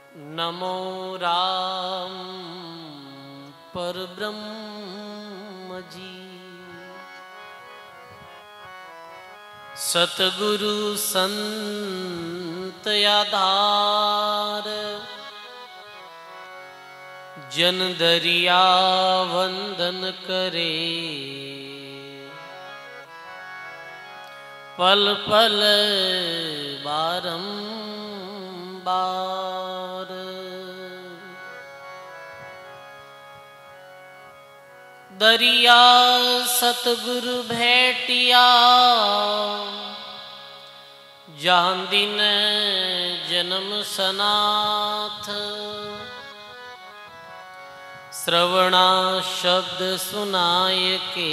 नमो राम परब्रह्म जी। सतगुरु संत आधार, जन दरिया वंदन करे। पल पल बारंबार, दरिया सतगुरु भेटिया। जहाँ दिन जन्म सनाथ, श्रवणा शब्द सुनाय के।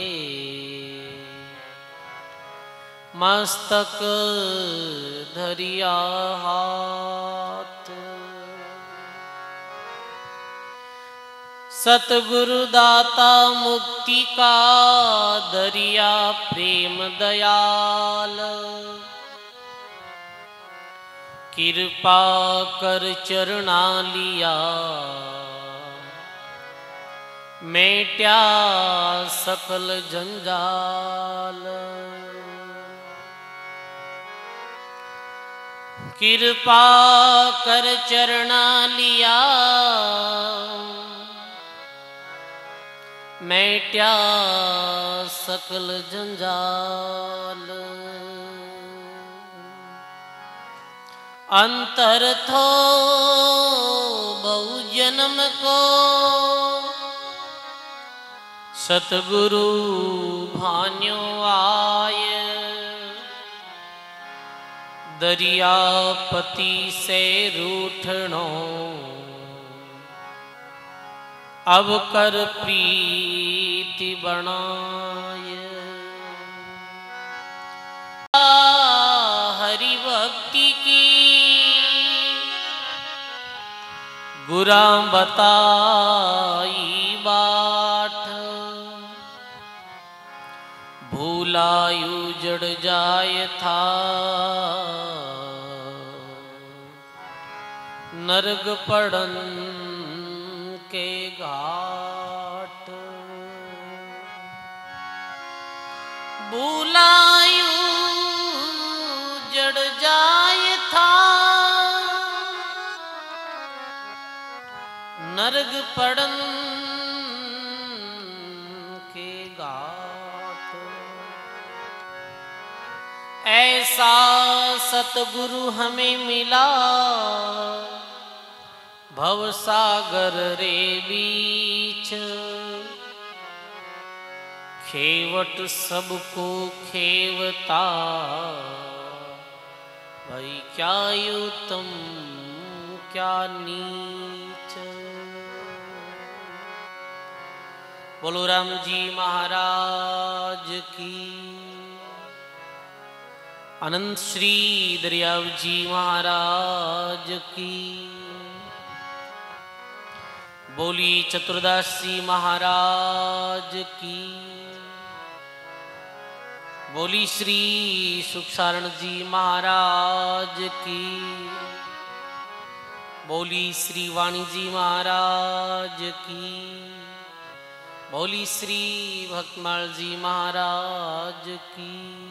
मस्तक धरिया हाथ, सतगुरु दाता मुक्ति का दरिया प्रेम दयाल। कृपा कर चरणा लिया, मेट्या सकल जंजाल। कृपा कर चरणा लिया, मेट्या सकल जंजाल। अंतर थो बहु जन्म को, सतगुरु भान्यो आय। दरियापति से रूठणो, अब कर प्रीति बनाय। हरि भक्ति की गुरा बताई बाट। भूलायु जड़ जाय था, नरग पड़न के घाट। भूलायु जड़ जाय था, नरग पड़न के घाट। ऐसा सतगुरु हमें मिला, भवसागर रे बीच। खेवट सबको खेवता, भाई क्या उत्तम क्या नीच। बोलो राम जी महाराज की। अनंत श्री दरियाव जी महाराज की। बोली चतुर्दासी महाराज की। बोली श्री सुखसारण जी महाराज की। बोली श्री वाणी जी महाराज की। बोली श्री भक्तमाल जी महाराज की।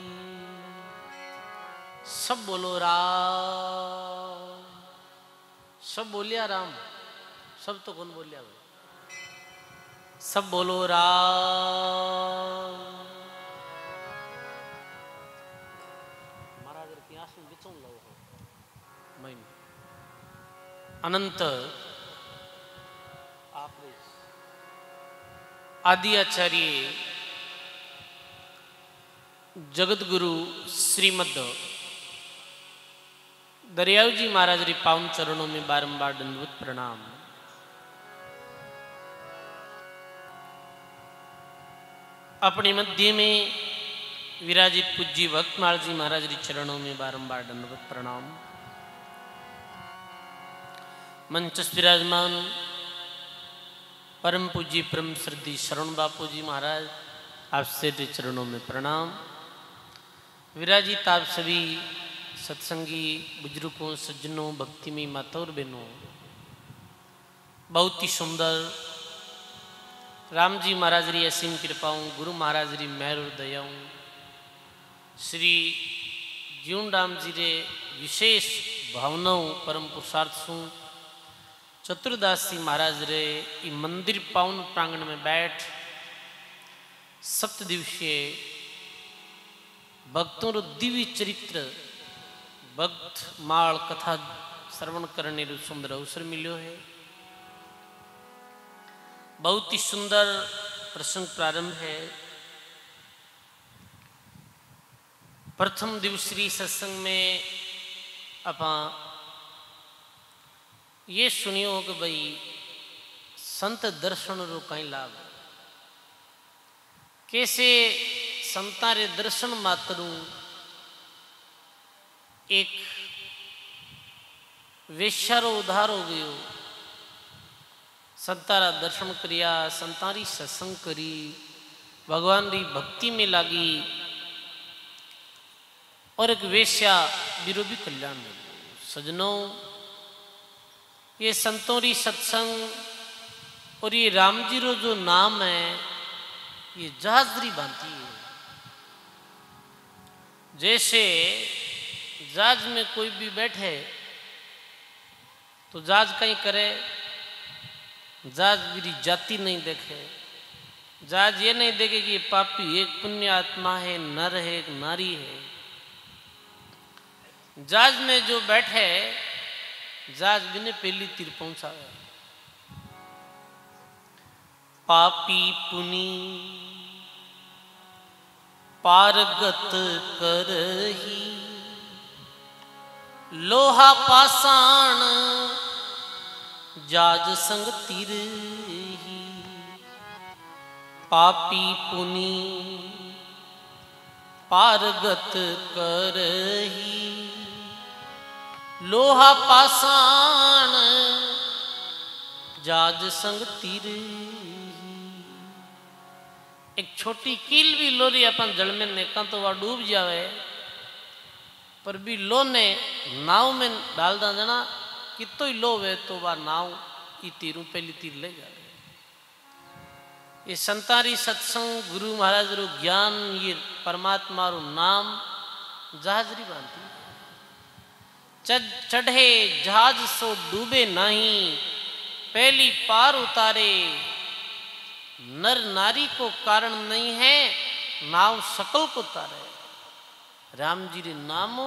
सब बोलो राम। सब बोलिया राम। सब तो कौन बोलिया भाई? सब बोलो राम। महाराज की आंसू बिचों लो मैं अनंत आप आदि आचार्य जगत गुरु श्रीमद दरियाव जी महाराज री पावन चरणों में बारंबार दंडवत प्रणाम। अपने मध्य में विराजित पूज्य भक्तमाल जी महाराज री चरणों में बारंबार दंडवत प्रणाम। मंचस्थ विराजमान परम पूज्य परम श्रद्धेय शरण बापू जी महाराज, आपसे चरणों में प्रणाम। विराजित आप सभी सत्संगी बुजुर्गों, सज्जनों, भक्तिमय माता और बहनों, बहुत ही सुंदर राम जी महाराज री असीम कृपाओं, गुरु महाराज री मेहर और दयाओं, श्री जीवन राम जी रे विशेष भावनाओं परम पुरुषार्थ सु चतुर्दास जी महाराज रे ई मंदिर पावन प्रांगण में बैठ सप्त दिवसीय भक्तों रो दिव्य चरित्र भक्त माल कथा श्रवण करने रो सुंदर अवसर मिलो है। बहुत ही सुंदर प्रसंग प्रारंभ है। प्रथम दिवसीय सत्संग में अपा ये सुनियो कि भाई संत दर्शन रो कहीं लाभ कैसे संता रे दर्शन मात्र एक वेश्यारो उद्धार हो गयो। संतारा दर्शन करिया, संतारी सत्संग करी, भगवान री भक्ति में लागी और एक वेश्या बिरो भी कल्याण में। सजनों, ये संतों री सत्संग और ये राम जी रो जो नाम है ये जहाजरी बांधी है। जैसे जहाज में कोई भी बैठे तो जहाज कहीं करे, जहाज मेरी जाति नहीं देखे, जहाज ये नहीं देखे कि ये पापी एक पुण्य आत्मा है, नर है, एक नारी है। जहाज में जो बैठे जहाज बिने पहली तीर पहुंचावे। पापी पुनी पारगत करही, लोहा पाषाण जाज संग तीरही। पापी पुनी पारगत करही, लोहा पाषाण जाज संग तीरही। एक छोटी कील भी लो रही अपन जल में नेका तो वह डूब जावे, पर भी लो ने नाव में डाल दा जना कितो ही लो वे तो वह नाव की तीरों पहली तीर ले जावे। ये संतारी सत्संग गुरु महाराज रो ज्ञान, ये परमात्मा रो नाम जहाजरी बांधी। चढ़े जहाज सो डूबे नहीं, पहली पार उतारे। नर नारी को कारण नहीं है, नाव सकल को तारे। राम जी रे नामो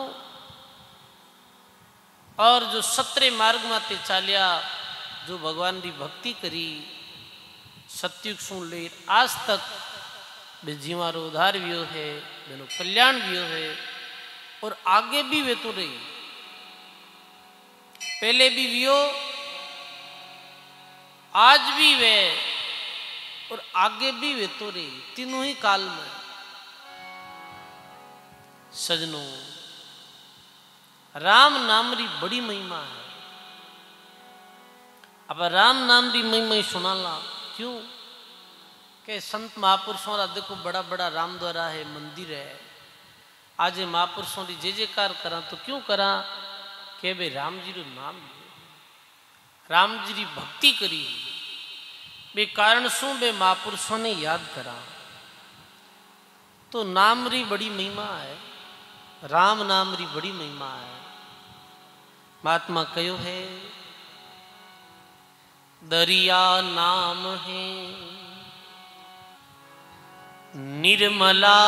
और जो सत्रे मार्ग माते चालिया, जो भगवान की भक्ति करी, सत्युग सुन ले आज तक बे जीवारो उद्धार भी है, बेनो कल्याण भी है और आगे भी वे तो रही। पहले भी वियो, आज भी वे और आगे भी वे तो रही, तीनों ही काल में। सजनों, राम नाम री बड़ी महिमा है। अब राम नाम री महिमा सुना ला क्यों के संत महापुरुषों रा देखो बड़ा बड़ा राम द्वारा है, मंदिर है। आज महापुरुषों की जय जयकार करा तो क्यों करा के बे राम जी रो नाम, राम जी री भक्ति करी, बे कारण शू बे महापुरुषों ने याद करा। तो नाम री बड़ी महिमा है, राम नाम री बड़ी महिमा है। महात्मा कयो है, दरिया नाम है निर्मला,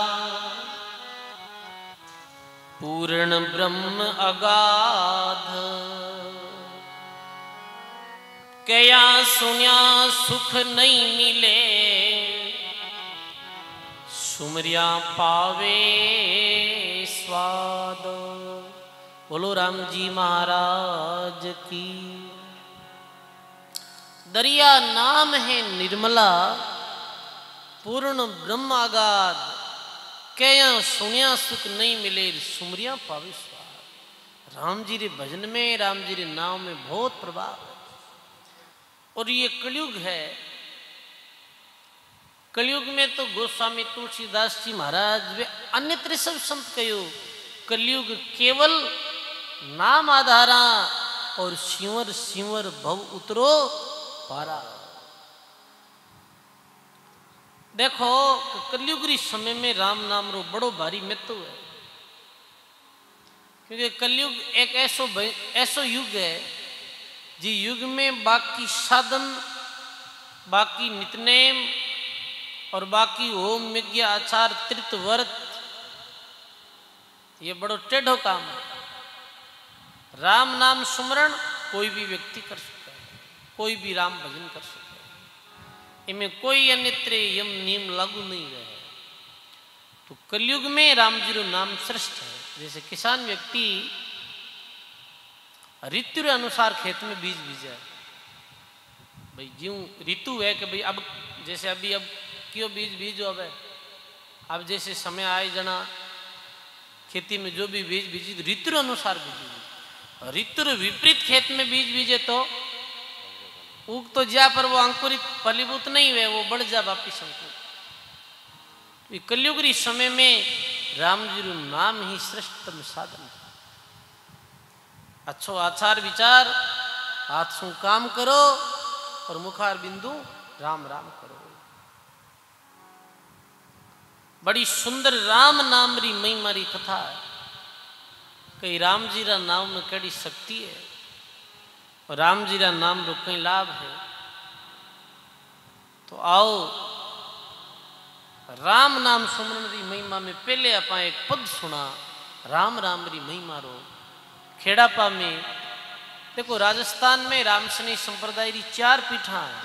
पूर्ण ब्रह्म अगाध। कया सुन्या सुख नहीं मिले, सुमरिया पावे स्वाद। बोलो राम जी महाराज की। दरिया नाम है निर्मला, पूर्ण ब्रह्म अगाध। कया सुनिया सुख नहीं मिले, सुमरिया पावे स्वाद। राम जी रे भजन में, राम जी रे नाम में बहुत प्रभाव है। और ये कलयुग है। कलयुग में तो गोस्वामी तुलसीदास जी महाराज वे अन्य सब संत कहो कलयुग केवल नाम आधारा और सिंवर सिंवर भव उतरो पारा। देखो कलयुग री समय में राम नाम रो बड़ो भारी महत्व है, क्योंकि कलयुग एक ऐसो युग है जी युग में बाकी साधन, बाकी नितनेम और बाकी होम यज्ञ आचार तीर्थ व्रत ये बड़ो टेढ़ो काम है। राम नाम सुमरण कोई भी व्यक्ति कर सकता है, कोई भी राम भजन कर सकता है, इनमें कोई अन्यत्र यम नियम लागू नहीं रहे। तो कलयुग में राम जी रो नाम श्रेष्ठ है। जैसे किसान व्यक्ति ऋतु के अनुसार खेत में बीज बीजे, भाई ज्यों ऋतु है कि भाई अब जैसे अभी अब क्यों बीज बीजो, अब जैसे समय आए जना खेती में जो भी बीज बीजी ऋतु अनुसार बीजी, ऋतु विपरीत खेत में बीज बीजे तो उग तो जा पर वो अंकुरित फलीभूत नहीं हुए, वो बढ़ जा वापिस अंकुर। कलयुग री समय में राम जी रू नाम ही श्रेष्ठतम साधन है। अच्छो आचार विचार हाथ सु काम करो और मुखार बिंदु राम राम करो। बड़ी सुंदर राम नाम री महिमा री कथा है। कई राम जी रा नाम में कड़ी शक्ति है और राम जी रा नाम रो कई लाभ है। तो आओ राम नाम सुमरन री महिमा में पहले अपा एक पद सुना राम राम री महिमा रो। खेड़ापा में देखो राजस्थान में रामसनी संप्रदाय री 4 पीठा है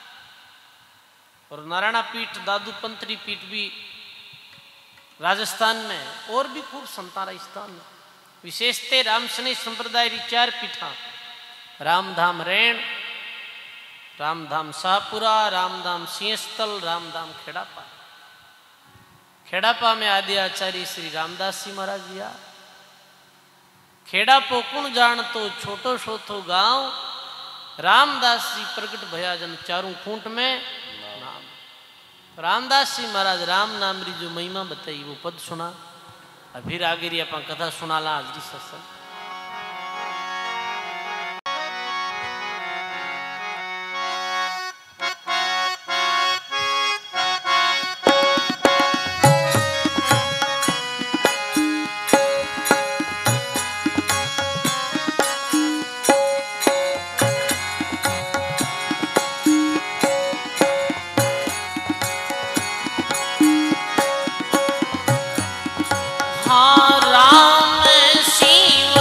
और नारायणा पीठ दादू पंथरी पीठ भी राजस्थान में है, और भी खूब संतारा स्थान है। विशेषते रामसनी संप्रदाय री 4 पीठा रामधाम रेण, रामधाम शाहपुरा, रामधाम सिंहस्थल, रामधाम खेड़ापा। खेड़ापा में आदि आचार्य श्री रामदास जी महाराज जी आ। खेड़ापो कुण जान तो छोटो छोटो गांव, रामदास जी प्रकट भया जन चारों खूंट में नाम। रामदास जी महाराज राम नाम री जो महिमा बताई वो पद सुना। फिर आगे री अपन कथा सुनाला आज री सत्संग। हाँ राम शिव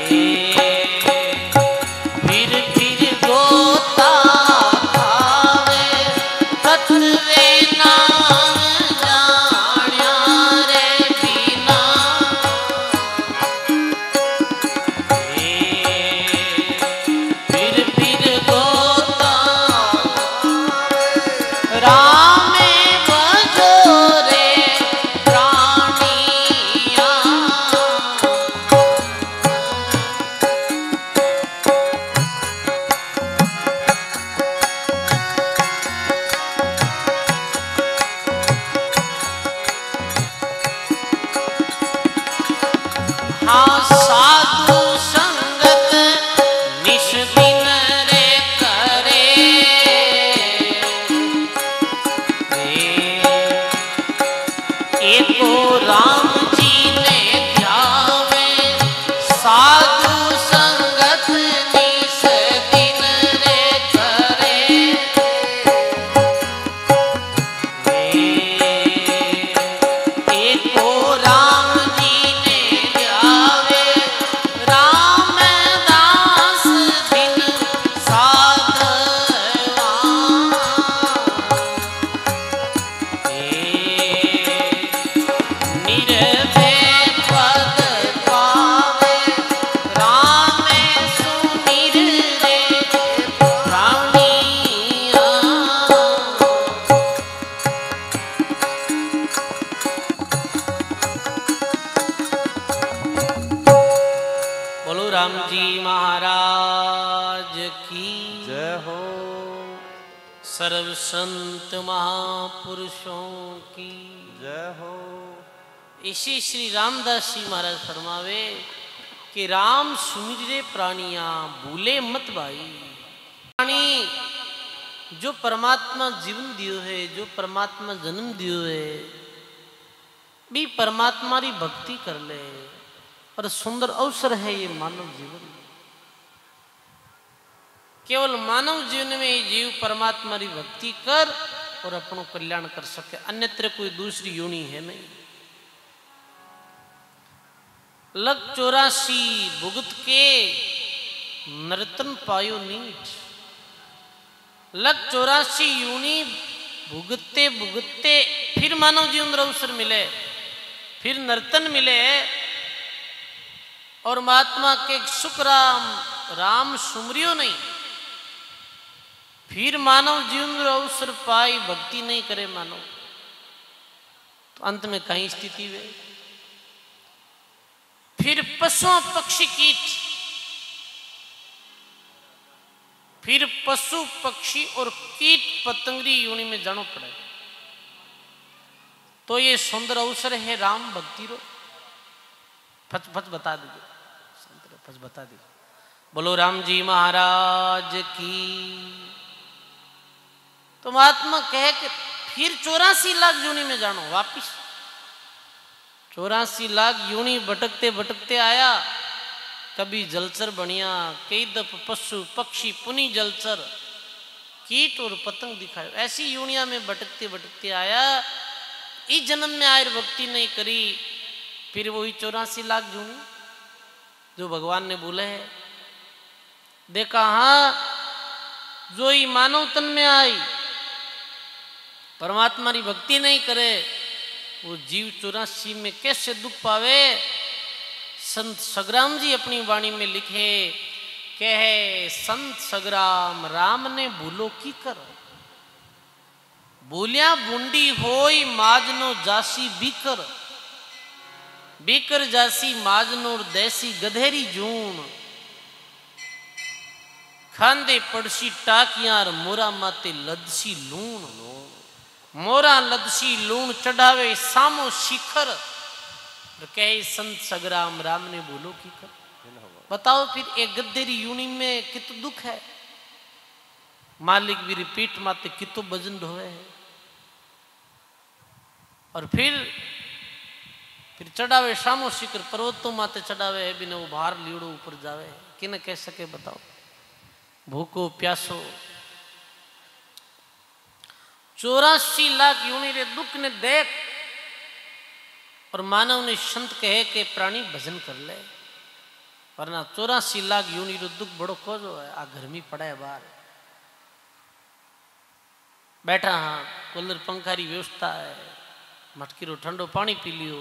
राम जी महाराज की जय हो। सर्व संत महापुरुषों की जय हो। इसी श्री रामदास जी महाराज फरमावे कि राम सुमिरे प्राणियां भूले मत भाई। प्राणी जो परमात्मा जीवन दियो है, जो परमात्मा जन्म दियो है, भी परमात्मा री भक्ति कर ले। और सुंदर अवसर है ये मानव जीवन। केवल मानव जीवन में ही जीव परमात्मा री भक्ति कर और अपनो कल्याण कर सके, अन्यत्र कोई दूसरी योनि है नहीं। लग 84 भुगत के नर्तन पायो नीठ। लग 84 योनि भुगतते भुगतते फिर मानव जीवन अवसर मिले, फिर नर्तन मिले और महात्मा के सुख राम सुमरियो नहीं, फिर मानव जीवन अवसर पाई भक्ति नहीं करे मानव, तो अंत में कहीं स्थिति वे फिर पशु पक्षी कीट, फिर पशु पक्षी और कीट पतंगरी योनि में जानो पड़े। तो ये सुंदर अवसर है राम भक्ति रो। फच फच बता दीजिए, फच बता दीजिए। बोलो राम जी महाराज की। तो महात्मा कहे कि फिर 84 लाख योनि में जानो वापिस। 84 लाख योनि भटकते भटकते आया, कभी जलचर बनिया, कई दफ पशु पक्षी पुनि जलचर कीट और पतंग दिखाए। ऐसी योनिया में भटकते भटकते आया, इस जन्म में आयर भक्ति नहीं करी, फिर वही 84 लाख योनि जो भगवान ने बोले है। देखा हाँ, जो ही मानव तन में आई परमात्मा की भक्ति नहीं करे, वो जीव 84 में कैसे दुख पावे। संत सग्राम जी अपनी वाणी में लिखे, कहे संत सग्राम राम ने भूलो की कर। बोलिया बूंदी होई माजनो जासी बीकर, बीकर जासी माजनोर देसी गधेरी जून। खांदे पड़सी टाकियार मोरा माते लदसी लूण। मोरा लदसी लूण चढ़ावे सामो शिखर, कहे संत सग्राम राम ने बोलो की कर। बताओ फिर एक गधेरी यूनि में कितो दुख है, मालिक भी रिपीट माते कितो भजन ढोए है। और फिर चढ़ावे सामो शिखर, पर्वतों माते चढ़ावे है, बिना वो बाहर लीड़ो ऊपर जावे, कि न कह सके बताओ। भूखो प्यासो 84 लाख योनि रे दुख ने देख, और मानव ने संत कहे के प्राणी भजन कर ले। वरना 84 लाख यूनी रो दुख बड़ो कोजो है। आ गर्मी पड़ा है बाहर, बैठा हाँ, कूलर पंखा री व्यवस्था है, मटकी रो ठंडो पानी पी लियो।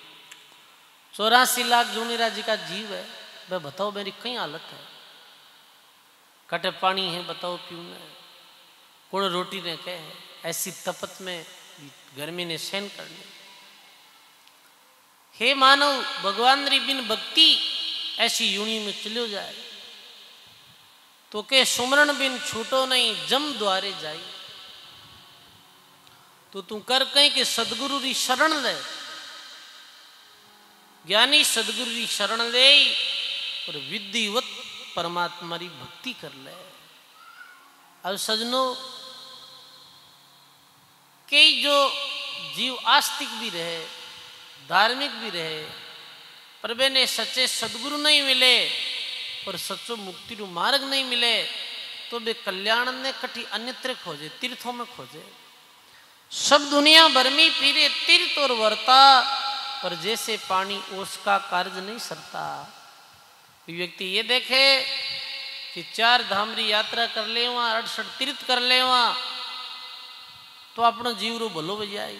84 लाख जूनीरा जी का जीव है। वह बताओ मेरी कई हालत है, कटे पानी है बताओ पीऊ ने, कौन रोटी ने कहे, ऐसी तपत में गर्मी ने सहन करनी। हे मानव, भगवान री बिन भक्ति ऐसी यूनी में चलो जाए तो के सुमरण बिन छूटो नहीं, जम द्वारे जाई। तो तू कर कहीं के सदगुरु री शरण ले, ज्ञानी सदगुरु री शरण ले और विधिवत परमात्मा री भक्ति कर ले। अब सजनों, कई जो जीव आस्तिक भी रहे, धार्मिक भी रहे, पर वे ने सच्चे सदगुरु नहीं मिले और सच्चो मुक्ति रू मार्ग नहीं मिले तो वे कल्याण ने कटी अन्यत्र खोजे, तीर्थों में खोजे। सब दुनिया भर में फिरे तीर्थ और वर्ता, पर जैसे पानी ओस का कार्य नहीं सरता। व्यक्ति ये देखे कि 4 धाम री यात्रा कर ले, वहां 68 तीर्थ कर ले, वहां तो अपना जीव रो भलो बजाई।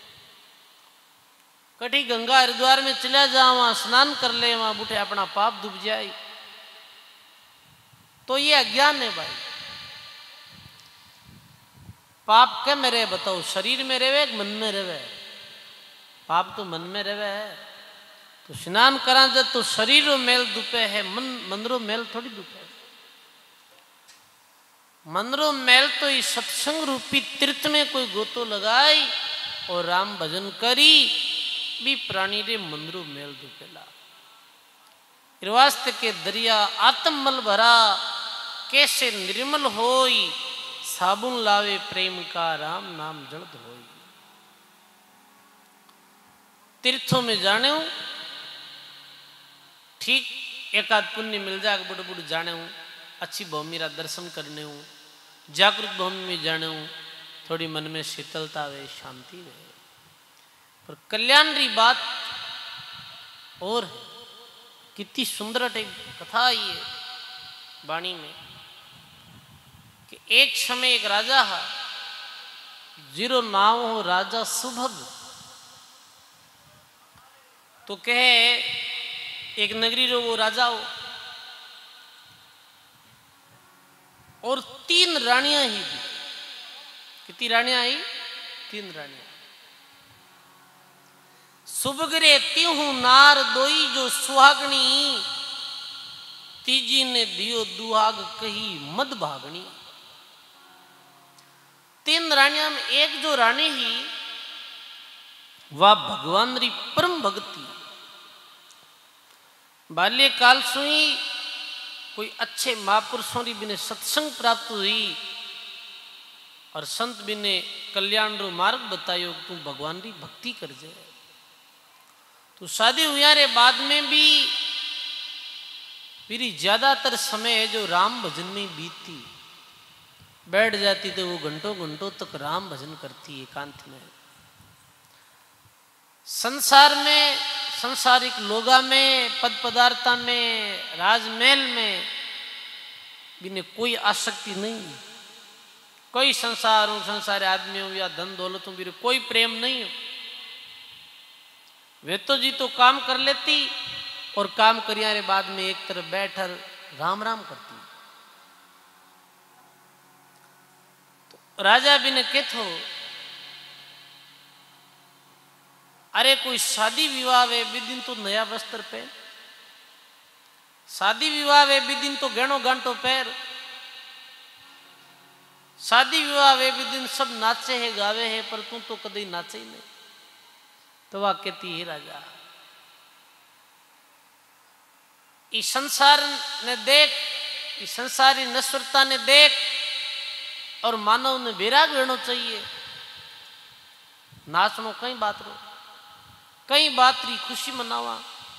कटी गंगा हरिद्वार में चला जा, वहां स्नान कर ले, वहां बूठे अपना पाप डूब जाए, तो ये अज्ञान है भाई। पाप क्या में रहे बताओ, शरीर में रहे मन में रहे? पाप तो मन में रहे है। तो स्नान करा जब तो शरीर रो मेल दुपे है, मन रो मेल थोड़ी दुपे। मन रो मेल तो इस सत्संग रूपी तीर्थ में कोई गोतो लगाई और राम भजन करी भी प्राणी रे मन रो मेल दुपेला। वास्ते के दरिया आत्ममल भरा, कैसे निर्मल होई, साबुन लावे प्रेम का, राम नाम जड़द होई। तीर्थों में जाने हूं ठीक, एक आध पुण्य मिल जाए, बुढ़ बुढ़ जाने हूं, अच्छी भूमि रा दर्शन करने हूं, जागृत भूमि में जाने हूं, थोड़ी मन में शीतलता वे, शांति वे। पर कल्याण री बात और कितनी सुंदर कथा आई है वाणी में कि एक समय एक राजा है, जीरो नाम हो राजा सुभग। तो कहे एक नगरी रो वो राजा हो और 3 रानियां ही थी। कितनी रानियां आई? 3 रानियां। सुबगरे तिहु नार दोई जो सुहागणी, तीजी ने दियो दुहाग कही मद भागनी। 3 रानियां में एक जो रानी ही वह भगवान री परम भक्ति। बाल्यकाल से ही कोई अच्छे महापुरुषों री बिने सत्संग प्राप्त हुई और संत बिने कल्याण रो मार्ग बतायो, तू भगवान री भक्ति कर जाए। तो शादी हुआ रे बाद में भी मेरी ज्यादातर समय है जो राम भजन में बीतती। बैठ जाती तो वो घंटों घंटों तक राम भजन करती एकांत में। संसार में, संसारिक लोगा में, पद पदार्था में, राजमहल में बिने कोई आसक्ति नहीं, कोई संसार हो, संसारी आदमियों या धन दौलतों भी कोई प्रेम नहीं हो। वे तो जी तो काम कर लेती और काम करिया रे बाद में एक तरफ बैठकर राम राम करती। तो राजा भी ने कहो, अरे कोई शादी विवाह वे बिदिन तो नया वस्त्र पहन, शादी विवाह वे बिदिन तो गहनो गांठो पहर, शादी विवाह वे बिदिन सब नाचे है गावे है, पर तू तो कभी नाचे ही नहीं। तो वह कहती है राजा, इस संसार ने देख, इस संसारी नश्वरता ने देख और मानव ने वैराग रहना चाहिए। नाचनो कई बात रो, कई बात री खुशी मनावा।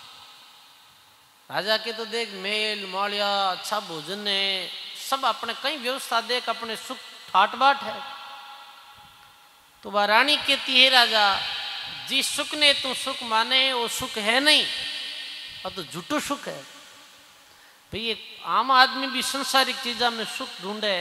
राजा के तो देख मेल मालिया, अच्छा भोजन है, सब अपने कई व्यवस्था देख अपने सुख ठाट बाट है। तो वह रानी कहती है राजा, जिस सुख ने तू सुख माने वो सुख है नहीं, और तो झूठो सुख है। भाई एक आम आदमी भी संसारिक चीजा में सुख ढूंढे,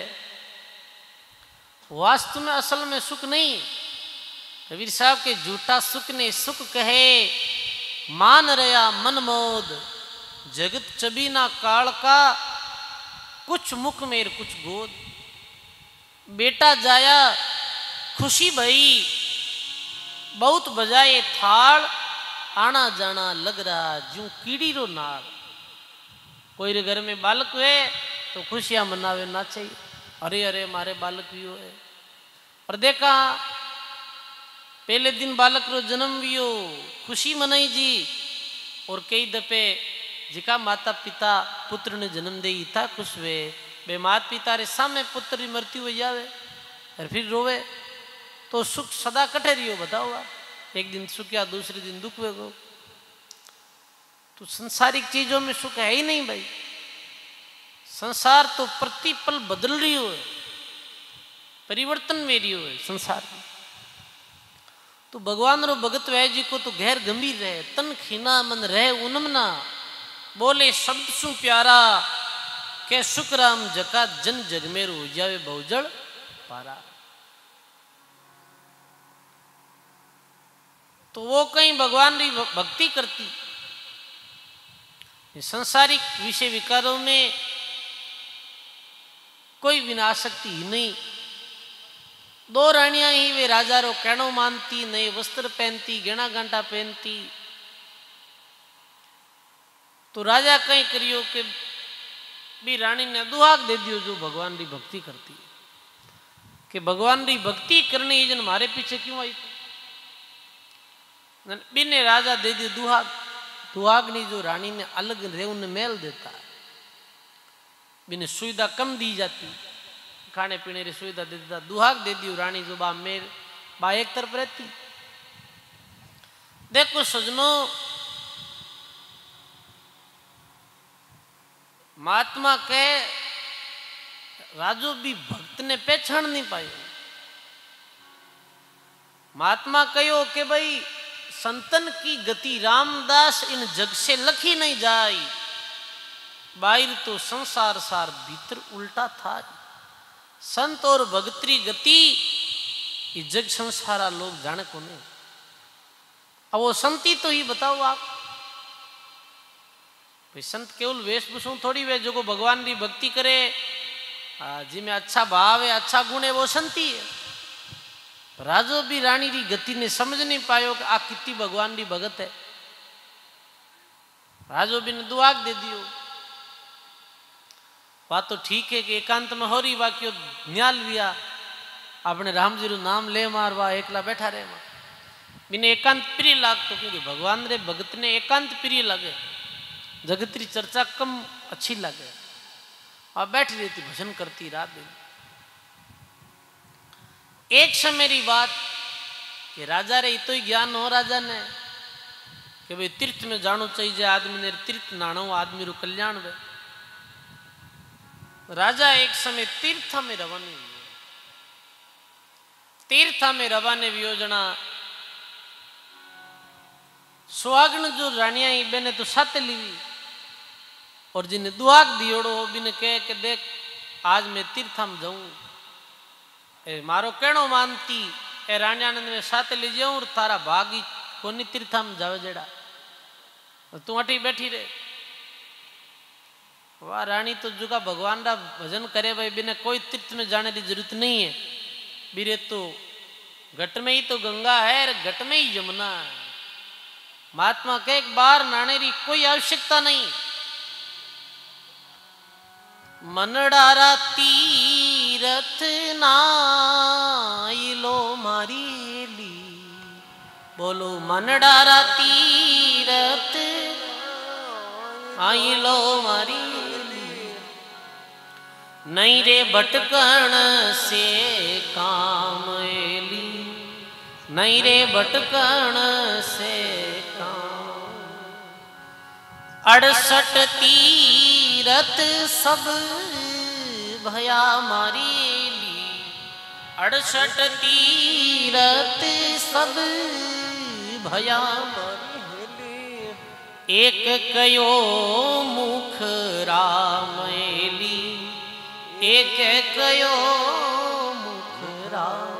वास्तव में असल में सुख नहीं। कबीर साहब के झूठा सुख ने सुख कहे, मान रया मन मोद, जगत चबीना काल का, कुछ मुख मेर कुछ गोद। बेटा जाया खुशी भई, बहुत बजाए थाल, आना जाना लग रहा जूं कीड़ी रो नाल। कोई रे घर में बालक हुए तो खुशियां मनावे ना चाहिए, अरे अरे मारे बालक भी हो। और देखा पहले दिन बालक रो जन्म भी हो, खुशी मनाई जी। और कई दफे जिका माता पिता पुत्र ने जन्म दे था खुश हुए, बे माता पिता रे सामने पुत्र की मृत्यु हो जावे और फिर रोवे, तो सुख सदा कटे रहियो बताओ। एक दिन सुख या दूसरे दिन दुख वेगो। तो संसारिक चीजों में सुख है ही नहीं भाई। संसार तो प्रतिपल बदल रही हो, परिवर्तन में रही हो संसार में। तो भगवान रो भगत वह जी को तो गैर गंभीर रहे, तन खीना मन रहे उनमना, बोले शब्द सु प्यारा, के सुख राम जका जन जग में रो जावे बहुजड़ पारा। तो वो कहीं भगवान की भक्ति करती। संसारिक विषय विकारों में कोई विनाशक्ति ही नहीं। दो रानियां ही वे राजा रो कहनो मानती, नए वस्त्र पहनती, गहना गांठा पहनती। तो राजा कहीं करियो कि भी रानी ने दुहाक दे दियो जो भगवान की भक्ति करती कि भगवान की भक्ति करने ही जन हमारे पीछे क्यों आई। बिने राजा दे दियो दुहाक। दुहागनी जो रानी ने अलग रहे उन्हें मेल देता, बिने सुविधा कम दी जाती, खाने पीने की सुविधा दे देता। दुहाग दे दियो रानी जो बा मेर बा एक तरफ रहती। देखो सजनों, महात्मा के राजो भी भक्त ने पहचान नहीं पाए। महात्मा कहो कि भाई संतन की गति रामदास इन जग से लखी नहीं जाई, बाहर तो संसार सार भीतर उल्टा था। संत और भगतरी गति ये जग संसारा लोग जाने को नहीं। अब वो संती तो ही बताओ आप, भाई संत केवल वेशभूषण थोड़ी वे जो को भगवान की भक्ति करे, जिसमें अच्छा भाव है अच्छा गुण है वो संती है। राजो भी रानी की गति ने समझ नहीं पायो कि आ कितनी भगवान की भगत है। राजो भी ने दुआक दे दियो। बात तो ठीक है कि एकांत में हो रही वाक्यो न्याल लिया, अपने राम जी रू नाम ले मारवा एकला बैठा रहे वहां बिने एकांत प्रिय लागतो, क्योंकि भगवान रे भगत ने एकांत प्रिय लगे, जगतरी चर्चा कम अच्छी लगे। और बैठी रहती भजन करती रात दिन। एक समय री बात कि राजा रे तो ही ज्ञान हो राजा ने कि भाई तीर्थ में जानो चाहिए, आदमी ने तीर्थ नाणो आदमी रू कल्याण वे। राजा एक समय तीर्थ में रवाने हुए। तीर्थ में रवाने योजना सुहागन जो रानिया ही बेने तो साथ ली, और जिन्हें दुआक दियोड़ो बिने कहे कि देख आज मैं तीर्थम जाऊं, मारो कहनो मानती ए रानियानंद में साथ ले जाऊं और तारा भागी कोनी तीर्थम जावे जेड़ा, तू अटी बैठी रहे। वाह रानी तो जुगा भगवान का भजन करे भाई, बिना कोई तीर्थ में जाने की जरूरत नहीं है। बीरे तो घट में ही तो गंगा है, घट में ही यमुना है। महात्मा के एक बार नाने की कोई आवश्यकता नहीं। मनडारा तीरथ नाई लो मारी ली, बोलो मनडारा तीरथ आई लो मारी ली, नहीं रे भटकण से काम एली, नहीं रे भटकण से काम। 68 तीरथ सब भया मारी ली, 68 तीरथ सब भया मारी ली, एक कयो मुख राम एली, एक कयो मुख राम।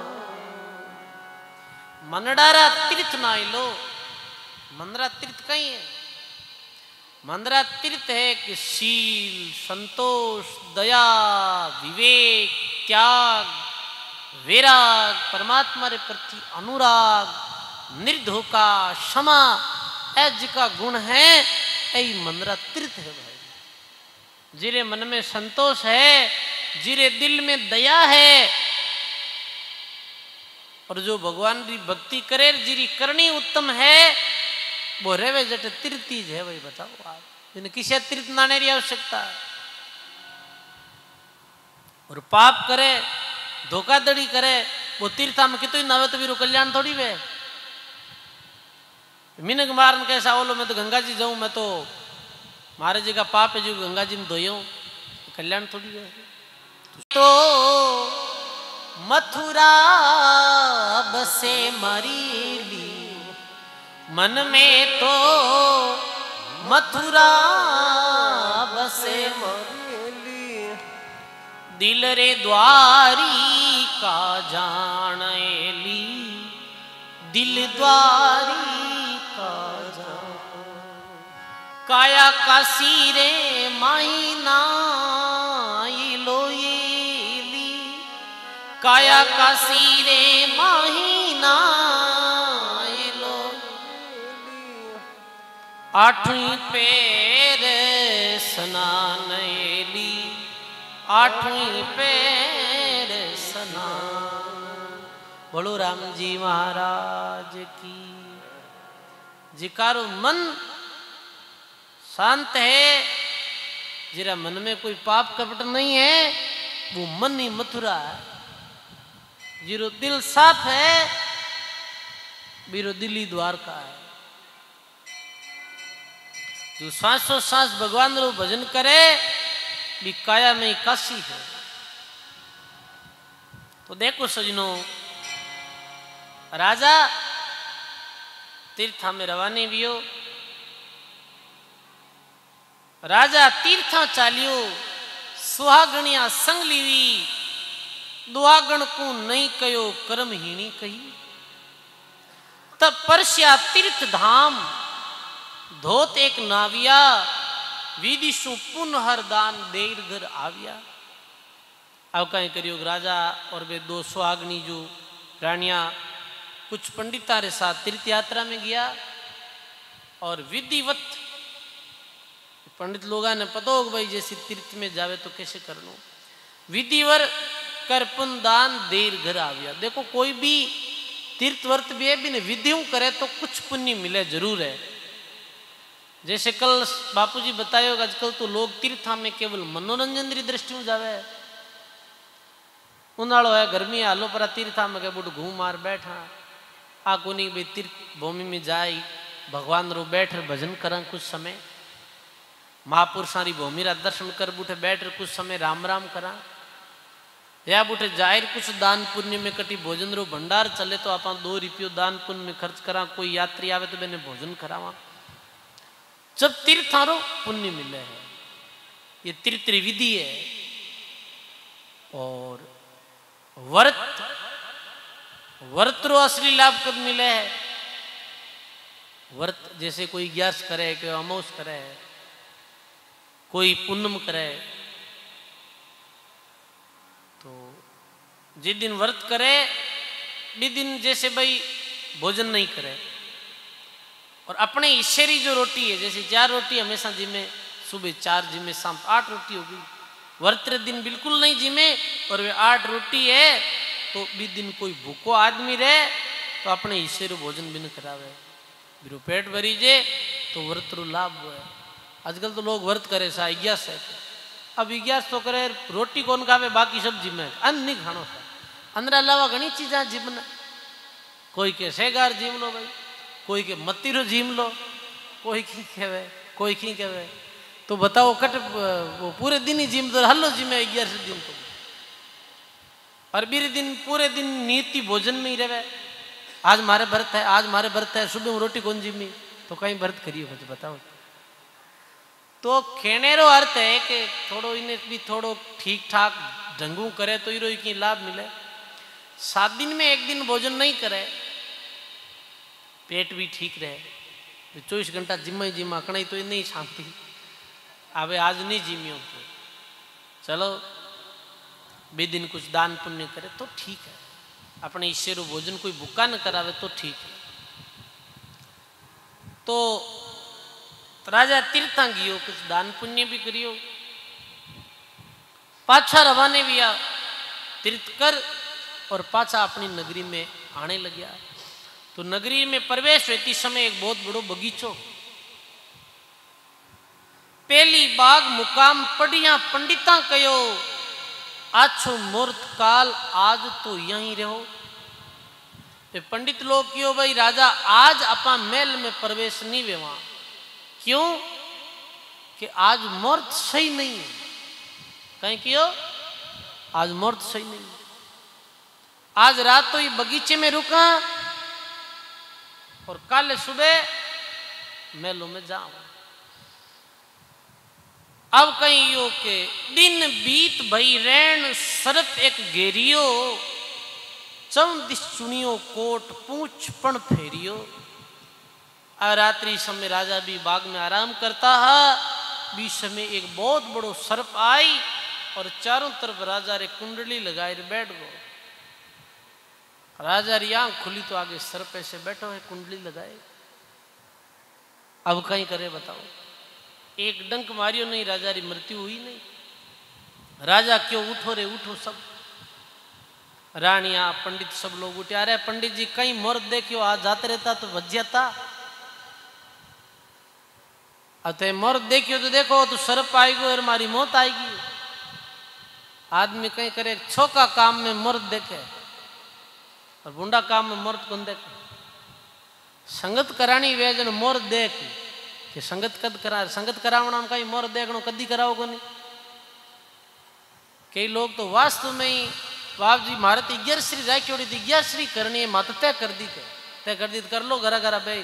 मनडारा तीर्थ ना लो, मनरा तीर्थ कहीं है? मनरा तीर्थ है कि शील, संतोष, दया, विवेक, त्याग, वैराग, परमात्मा रे प्रति अनुराग, निर्धोखा, क्षमा, ऐज का गुण है। यही मनरा तीर्थ है भाई। जिरे मन में संतोष है, जिरे दिल में दया है, और जो भगवान की भक्ति करे, जिरी करनी उत्तम है, वो रेवे जट तीर्थीज है भाई। बताओ आप, जिन्हें किसी तीर्थ नाने की आवश्यकता है। और पाप करे, धोखाधड़ी करे, वो तीर्था में कितो ही नावे तो वीरो कल्याण थोड़ी वे। मिनक मारन कैसा बोलो, मैं तो गंगा जी जाऊं, मैं तो मारे जी का पाप है जो गंगा जी में धोयऊं, कल्याण थोड़ी वे। तो मथुरा बसे मरीली, मन में तो मथुरा बसे मरीली, दिल रे द्वारी का जानेली, दिल द्वारी का जान। काया कासी रे माहिना लोयेली, काया कासी रे माहिना लो। आठवीं पैर स्नानेली, आठवीं पैर स्नान। बोलो राम जी महाराज की। जिकारो मन शांत है, जिरा मन में कोई पाप कपट नहीं है, वो मन ही मथुरा है। जिरो दिल साफ है, बीरो दिली द्वारका है। जो सांसों सांस भगवान रो भजन करे, भी काया में काशी है। तो देखो सजनों, राजा तीर्था में रवानी भी हो। राजा तीर्था चालियो, सुहागणिया संग लीवी, दुहागण को नहीं कयो कर्महीणी कही। तब परस्या तीर्थ धाम, धोत एक नाविया, विदिशु पुन हर दान देर घर आविया। अब कहीं करियो राजा और वे दो सुहागनी जो रानियां कुछ पंडिता रे साथ तीर्थ यात्रा में गया, और विधिवत पंडित लोगों ने पता हो भाई जैसे तीर्थ में जावे तो कैसे करनो, विधिवर कर पुन दान देर घर आविया। देखो कोई भी तीर्थ वर्त भी है, भी विधियों करे तो कुछ पुण्य मिले जरूर है। जैसे कल बापूजी बताए होगा, आजकल तो लोग तीर्था में केवल मनोरंजन की दृष्टि में जावे। उनाड़ो है, गर्मी है, हालो पर तीर्था में के बुढ़ घूम मार बैठा, आ कोनी भाई तीर्थ भूमि में जाई, भगवान रो बैठ भजन करा कुछ समय, महापुरुषां री भूमि रा दर्शन कर बूठे बैठ कुछ समय राम राम करा, या बूठे जाहिर कुछ दान पुण्य में कटी भोजन रो भंडार चले तो आप 2 रुपये दान पुण्य में खर्च करा। कोई यात्री आवे तो मैंने भोजन करावा, जब तीर्थारो पुण्य मिले है। ये तीर्थ विधि है। और व्रत रो असली लाभ कब मिले है? व्रत जैसे कोई 11 करे, कोई अमावस करे, कोई पूनम करे, तो जिस दिन व्रत करे भी दिन जैसे भाई भोजन नहीं करे, और अपने ईश्वरी जो रोटी है, जैसे 4 रोटी हमेशा जिमे, सुबह 4 जिमे, शाम 8 रोटी होगी। व्रत दिन बिल्कुल नहीं जिमे और वे 8 रोटी है, तो भी दिन कोई भूखो आदमी रहे तो अपने ईश्वर भोजन भी न करावे, बिरो पेट भरी जे तो व्रत रो लाभ हुआ है। आजकल तो लोग व्रत करे सा 11 है, अब 11 तो करे, रोटी कौन खावे, बाकी सब जिमे, अन्न नहीं खानो सा। अंदर अलावा घनी चीजा जिमना, कोई के सेगार जिम लो भाई, कोई के मत्तीरो जिम लो, कोई की कहवे, कोई की कहवे। तो बताओ कट वो पूरे दिन ही जिम तो हल्लो जिमे 11 दिन तो, और बीरे दिन पूरे दिन नीति भोजन में ही रहे। आज मारे व्रत है, आज मारे व्रत है, सुबह में रोटी कौन जिमी, तो कहीं व्रत करिए मुझे बताओ। तो खेने रो अर्थ है कि थोड़ो इन्हें भी थोड़ो ठीक ठाक ढंगू करे तो इरो की लाभ मिले। 7 दिन में 1 दिन भोजन नहीं करे, पेट भी ठीक रहे, 24 घंटा जिमा कणाई तो नहीं शांति आवे। आज नहीं जिम्यो तो चलो 2 दिन कुछ दान पुण्य करे तो ठीक है, अपने ईश्वर भोजन कोई भूखा न करावे तो ठीक है। तो राजा तीर्था गियो, कुछ दान पुण्य भी करियो, पाछा रवाने भी आ तीर्थ कर और पाछा अपनी नगरी में आने लग गया। तो नगरी में प्रवेश होती समय एक बहुत बड़ो बगीचो, पहली बाग मुकाम पढ़िया पंडिता कयो, आछो मुहूर्त काल आज तो यहीं रहो। पंडित लोग क्यों भाई राजा आज अपा महल में प्रवेश नहीं वेवा, क्यों कि आज मुहूर्त सही नहीं है। कहीं क्यों आज मुहूर्त सही नहीं है, आज रात तो ये बगीचे में रुका और कल सुबह महलों में जाऊं। अब कहीं यो के दिन बीत भई रैन सरप एक घेरियो, चौदिस चुनियो कोट पूछ पण फेरियो। रात्रि समय राजा भी बाग में आराम करता है, बीच समय एक बहुत बड़ो सर्प आई और चारों तरफ राजा रे कुंडली लगाए बैठ गो। राजा री आंख खुली तो आगे सर्प ऐसे बैठो है कुंडली लगाए। अब कहीं करे बताओ, एक डंक मारियो नहीं, राजा री मृत्यु हुई नहीं। राजा क्यों उठो रे उठो, सब रानिया पंडित सब लोग उठे। अरे पंडित जी कहीं मुहूर्त देखियो, आज जाते रहता तो बच जाता। अतः मुहूर्त देखियो तो देखो तो सर्प आएगी और हमारी मौत आएगी। आदमी कहीं करे छोका काम में मुहूर्त देखे और बुंडा काम में मुहूर्त कौन देखे। संगत करानी वेजन मुहूर्त देख कि संगत कद करा, संगत करावना में कहीं मुहूर्त देखनो कदी कराओ को नहीं। कई लोग तो वास्तव में ही बाप जी मारे तो 11 श्री राखी थी, 11 श्री करनी है, माता तय कर दी तय कर दी तो कर लो घरा घरा बे।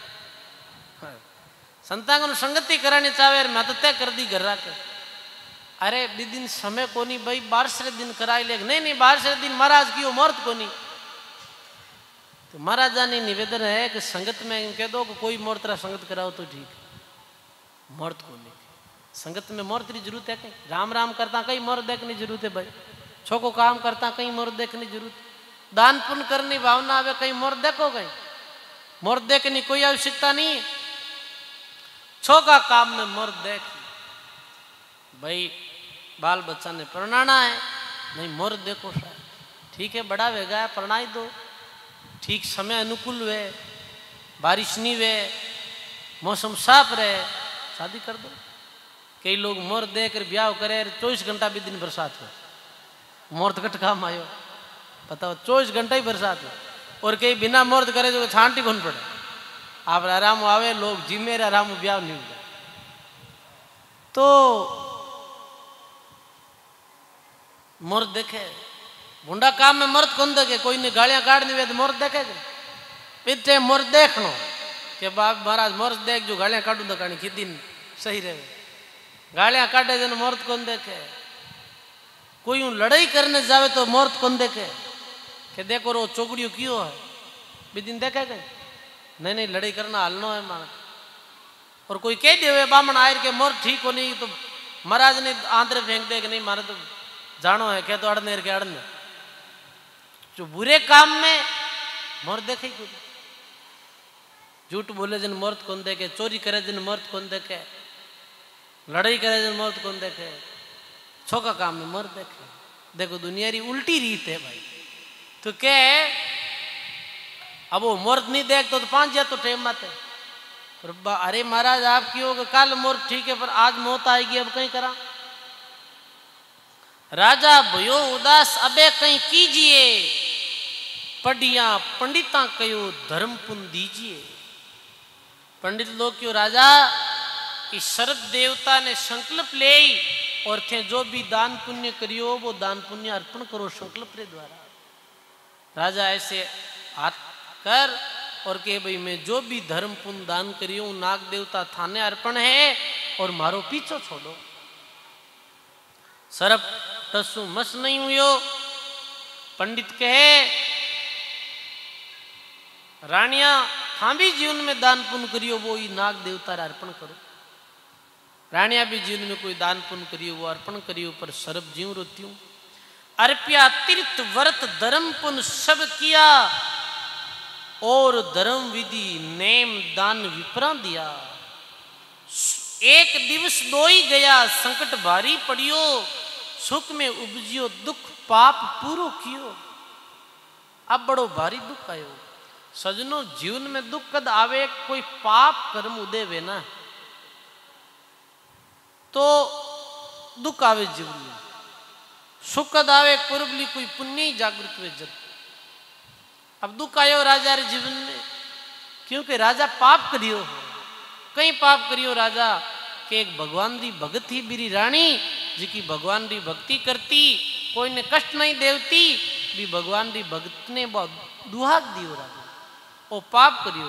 संता को संगति करानी चाहे मैं तो तय कर दी घर रख। अरे दिन समय को नहीं भाई, 12 दिन कराई ले। नहीं 12 दिन महाराज की मुहूर्त को नहीं। तो महाराजा ने निवेदन है कि संगत में कह दो कि कोई मुहूर्त संगत कराओ तो ठीक, मुहूर्त को नहीं। संगत में मुहूर्त की जरूरत है, कहीं राम राम करता कहीं मुहूर्त देखने की जरूरत है भाई, छोको काम करता कहीं मुहूर्त देखने की जरूरत, दान पुण्य करने भावना आवे कहीं मुहूर्त देखो, कहीं मुहूर्त देखने कोई आवश्यकता नहीं। छोका काम में मुहूर्त देख भाई, बाल बच्चा ने परणाना है, नहीं मुहूर्त देखो शायद ठीक है, बड़ा वेगा परणाई दो, ठीक समय अनुकूल वे, बारिश नहीं वे, मौसम साफ रहे, शादी कर दो। कई लोग मुहूर्त देकर ब्याह करे, 24 घंटा भी दिन बरसात हो, मुहूर्त कट काम आयो पता हो 24 घंटा ही बरसात हो। और कई बिना मुहूर्त करे तो छांटी कौन पड़े, आप आराम आवे लोग जिम्मे आराम ब्याह नहीं हुआ। तो मुहूर्त देखे, भुंडा काम में मुहूर्त कौन देखे, कोई ने गालियां काट दी तो मुहूर्त देखेगा, इतने मुहूर्त देख लो कि बाप महाराज मुहूर्त देख जो गालियां काटू तो कहानी कि दिन सही रहे। गालियां काटे जन मुहूर्त कौन देखे, कोई लड़ाई करने जावे तो मुहूर्त कौन देखे कि देखो रो चौकड़ियों क्यों है, दिन देखेगा नहीं लड़ाई करना हलनो है माना। और कोई कह दे बामण आयर के मुहूर्त ठीक हो नहीं तो महाराज ने आंतरे फेंक दे कि नहीं मारे तो जानो है क्या तो अड़ने के अड़ने। जो बुरे काम में मुहूर्त देखे क्यों, झूठ बोले जन मुहूर्त कौन देखे, चोरी करे जन मुहूर्त कौन देखे, लड़ाई करे जन मुहूर्त कौन देखे, छोका काम में मुहूर्त देखे। देखो दुनिया री उल्टी रीत है भाई। तो क्या अब वो मुहूर्त नहीं देख तो 5 जा तो टेम मत है। अरे महाराज आप क्यों, कल मुहूर्त ठीक है पर आज मौत आएगी, अब कहीं करा। राजा भयो उदास अबे कहीं कीजिए, पढ़िया पंडिता कयो धर्म पुण्य दीजिए। पंडित लोग क्यों राजा इस सर्प देवता ने संकल्प ले और थे जो भी दान पुण्य करियो वो दान पुण्य अर्पण करो संकल्प के द्वारा। राजा ऐसे हाथ कर और के भाई मैं जो भी धर्म पुण्य दान करियो नाग देवता थाने अर्पण है और मारो पीछो छोड़ो। सरप टसु मस नहीं हुयो। पंडित कहे रानिया था भी जीवन में दान पुण्य करियो वो ही नाग देवता अर्पण करो। रानिया भी जीवन में कोई दान पुण्य करियो वो अर्पण करियो, पर सरप जीव रोत्यूं अर्प्या तीर्थ व्रत धर्म पुण्य सब किया और धर्म विधि नेम दान विप्रा दिया। एक दिवस दो ही गया संकट भारी पड़ियो, सुख में उपजियो दुख पाप पूरो कियो। अब बड़ो भारी दुख आयो। सजनो जीवन में दुख कद आवे, कोई पाप कर्म उदेवे ना तो दुख आवे जीवन में, सुख कद आवे पूर्वली कोई पुण्य ही जागृत वे जब। अब दुख आयो राजा रे जीवन में, क्योंकि राजा पाप करियो, कई पाप करियो राजा के एक भगवान री भगत ही बीरी रानी जी की भगवान री भक्ति करती, कोई ने कष्ट नहीं देवती भी भगवान री भगत ने बहुत दुहाक दियो राजा, ओ पाप करियो।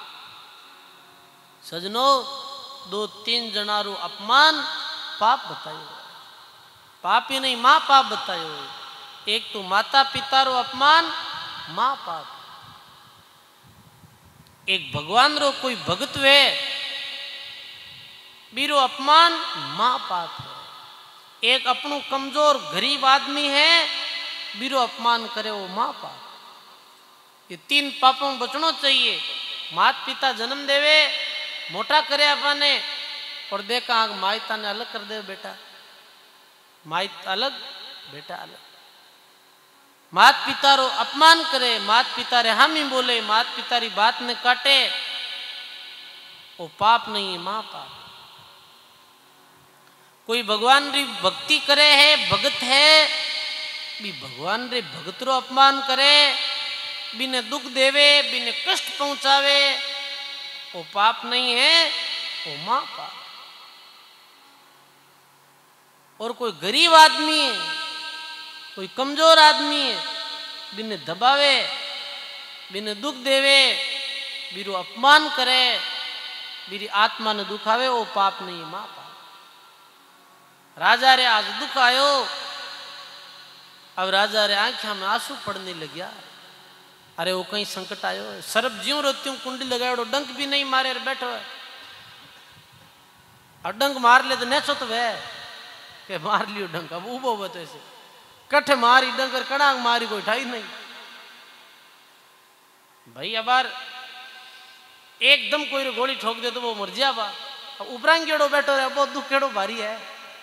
सजनो दो तीन जनारो अपमान पाप बतायो, पाप ही नहीं माँ पाप बतायो। एक तो माता पिता रो अपमान माँ पाप, एक भगवान रो कोई भगत वे बीरो अपमान माँ पाप है। एक अपनो कमजोर गरीब आदमी है बीरो अपमान करे वो माँ पाप। ये तीन पापों में बचना चाहिए। माता पिता जन्म देवे मोटा करे अपने और देखा आग मायता ने अलग कर दे बेटा, माइत अलग बेटा अलग। मात पिता रो अपमान करे, मात पिता रे हम ही बोले, मात पिता री बात ने काटे, वो पाप नहीं है माँ पाप। कोई भगवान री भक्ति करे है भगत है भी भगवान रे भगत रो अपमान करे, बिने दुख देवे बिने कष्ट पहुंचावे, वो पाप नहीं है वो माँ पाप। और कोई गरीब आदमी है, कोई कमजोर आदमी है, बिने दबावे बिने दुख देवे बीरो अपमान करे, बीरी आत्मा ने दुखावे, वो पाप नहीं है माँ पाप। राजा रे आज दुख आयो, अब राजा रे आंखों में आंसू पड़ने लग गया। अरे वो कहीं संकट आयो, सरब ज्यों रोत्यूं कुंडी लगायो, डंक भी नहीं मारे रे बैठो है। और डंक मार ले तो नेचो तो वे के मार लियो डंक, अब उबो बतो ऐसे कठे मारी डंकर कड़ांग मारी कोई ठाई नहीं भाई। अब बार एकदम कोई गोली ठोक दे तो वो मर जा बा। अब उपरांग केड़ो बैठो रे, बहुत दुख केड़ो भारी है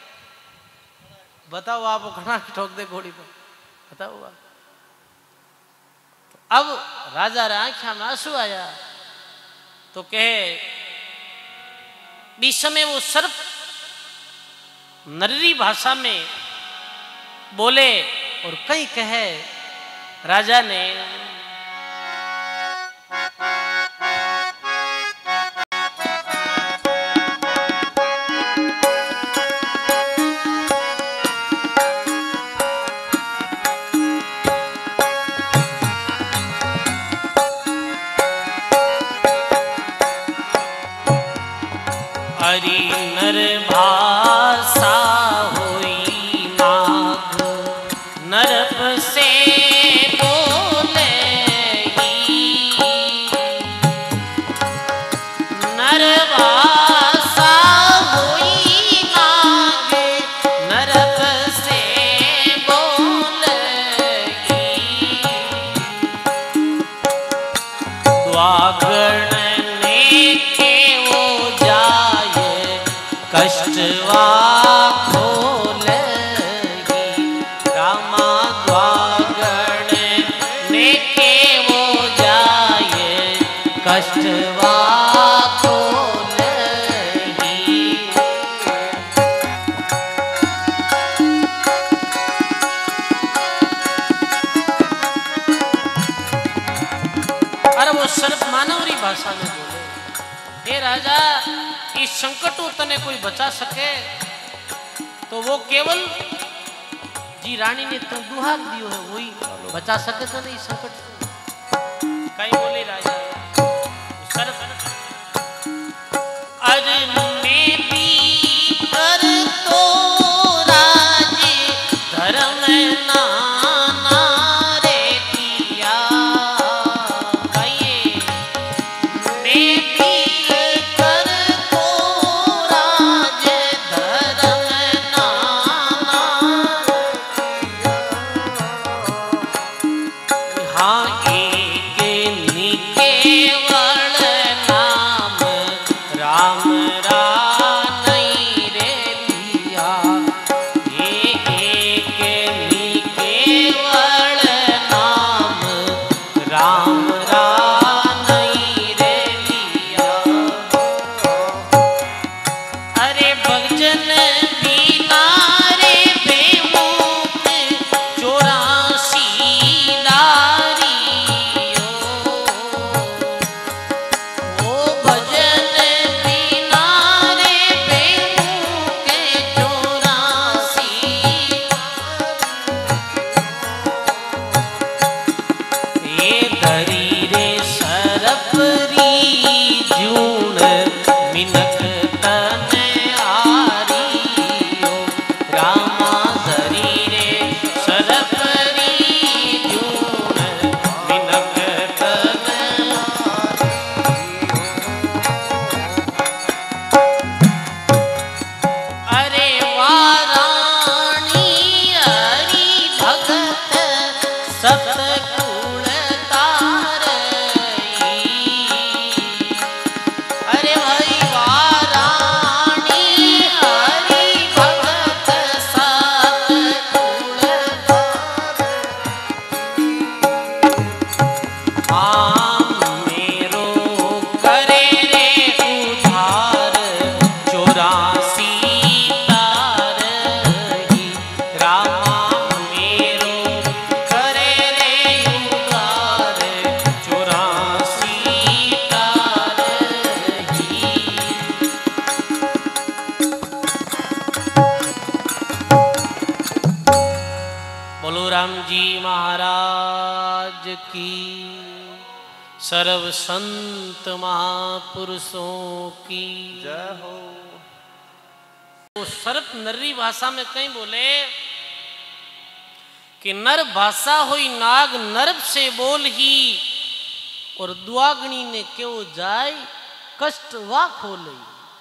बताओ आप, घना ठोक दे गोली पर बताओ आप। अब राजा रे आंखों में आंसू आया तो कहे बीच समय वो सर्प नररी भाषा में बोले और कहीं कहे राजा ने हरि नर भाषा होई नाग, नरप से बोले नर भाषा होई नाग, नरप से बोले द्वागण कष्टवा खोलगी, रामा द्वागण ने के वो जाए कष्टवा खोलगी। अरे वो सर्प मानवरी भाषा में बोले, हे राजा इस संकटों तने कोई बचा सके तो वो केवल जी रानी ने तुम दुहाक दियो है वही बचा सके तो नहीं संकट से। कई बोले राजा सर्प अर में भी बोलो राम जी महाराज की, सर्व संत महापुरुषों की जय हो। तो सर्प नर्री भाषा में कहीं बोले कि नर भाषा हुई नाग नर्भ से बोल ही, और दुआगणी ने क्यों जाय कष्ट वा खोले।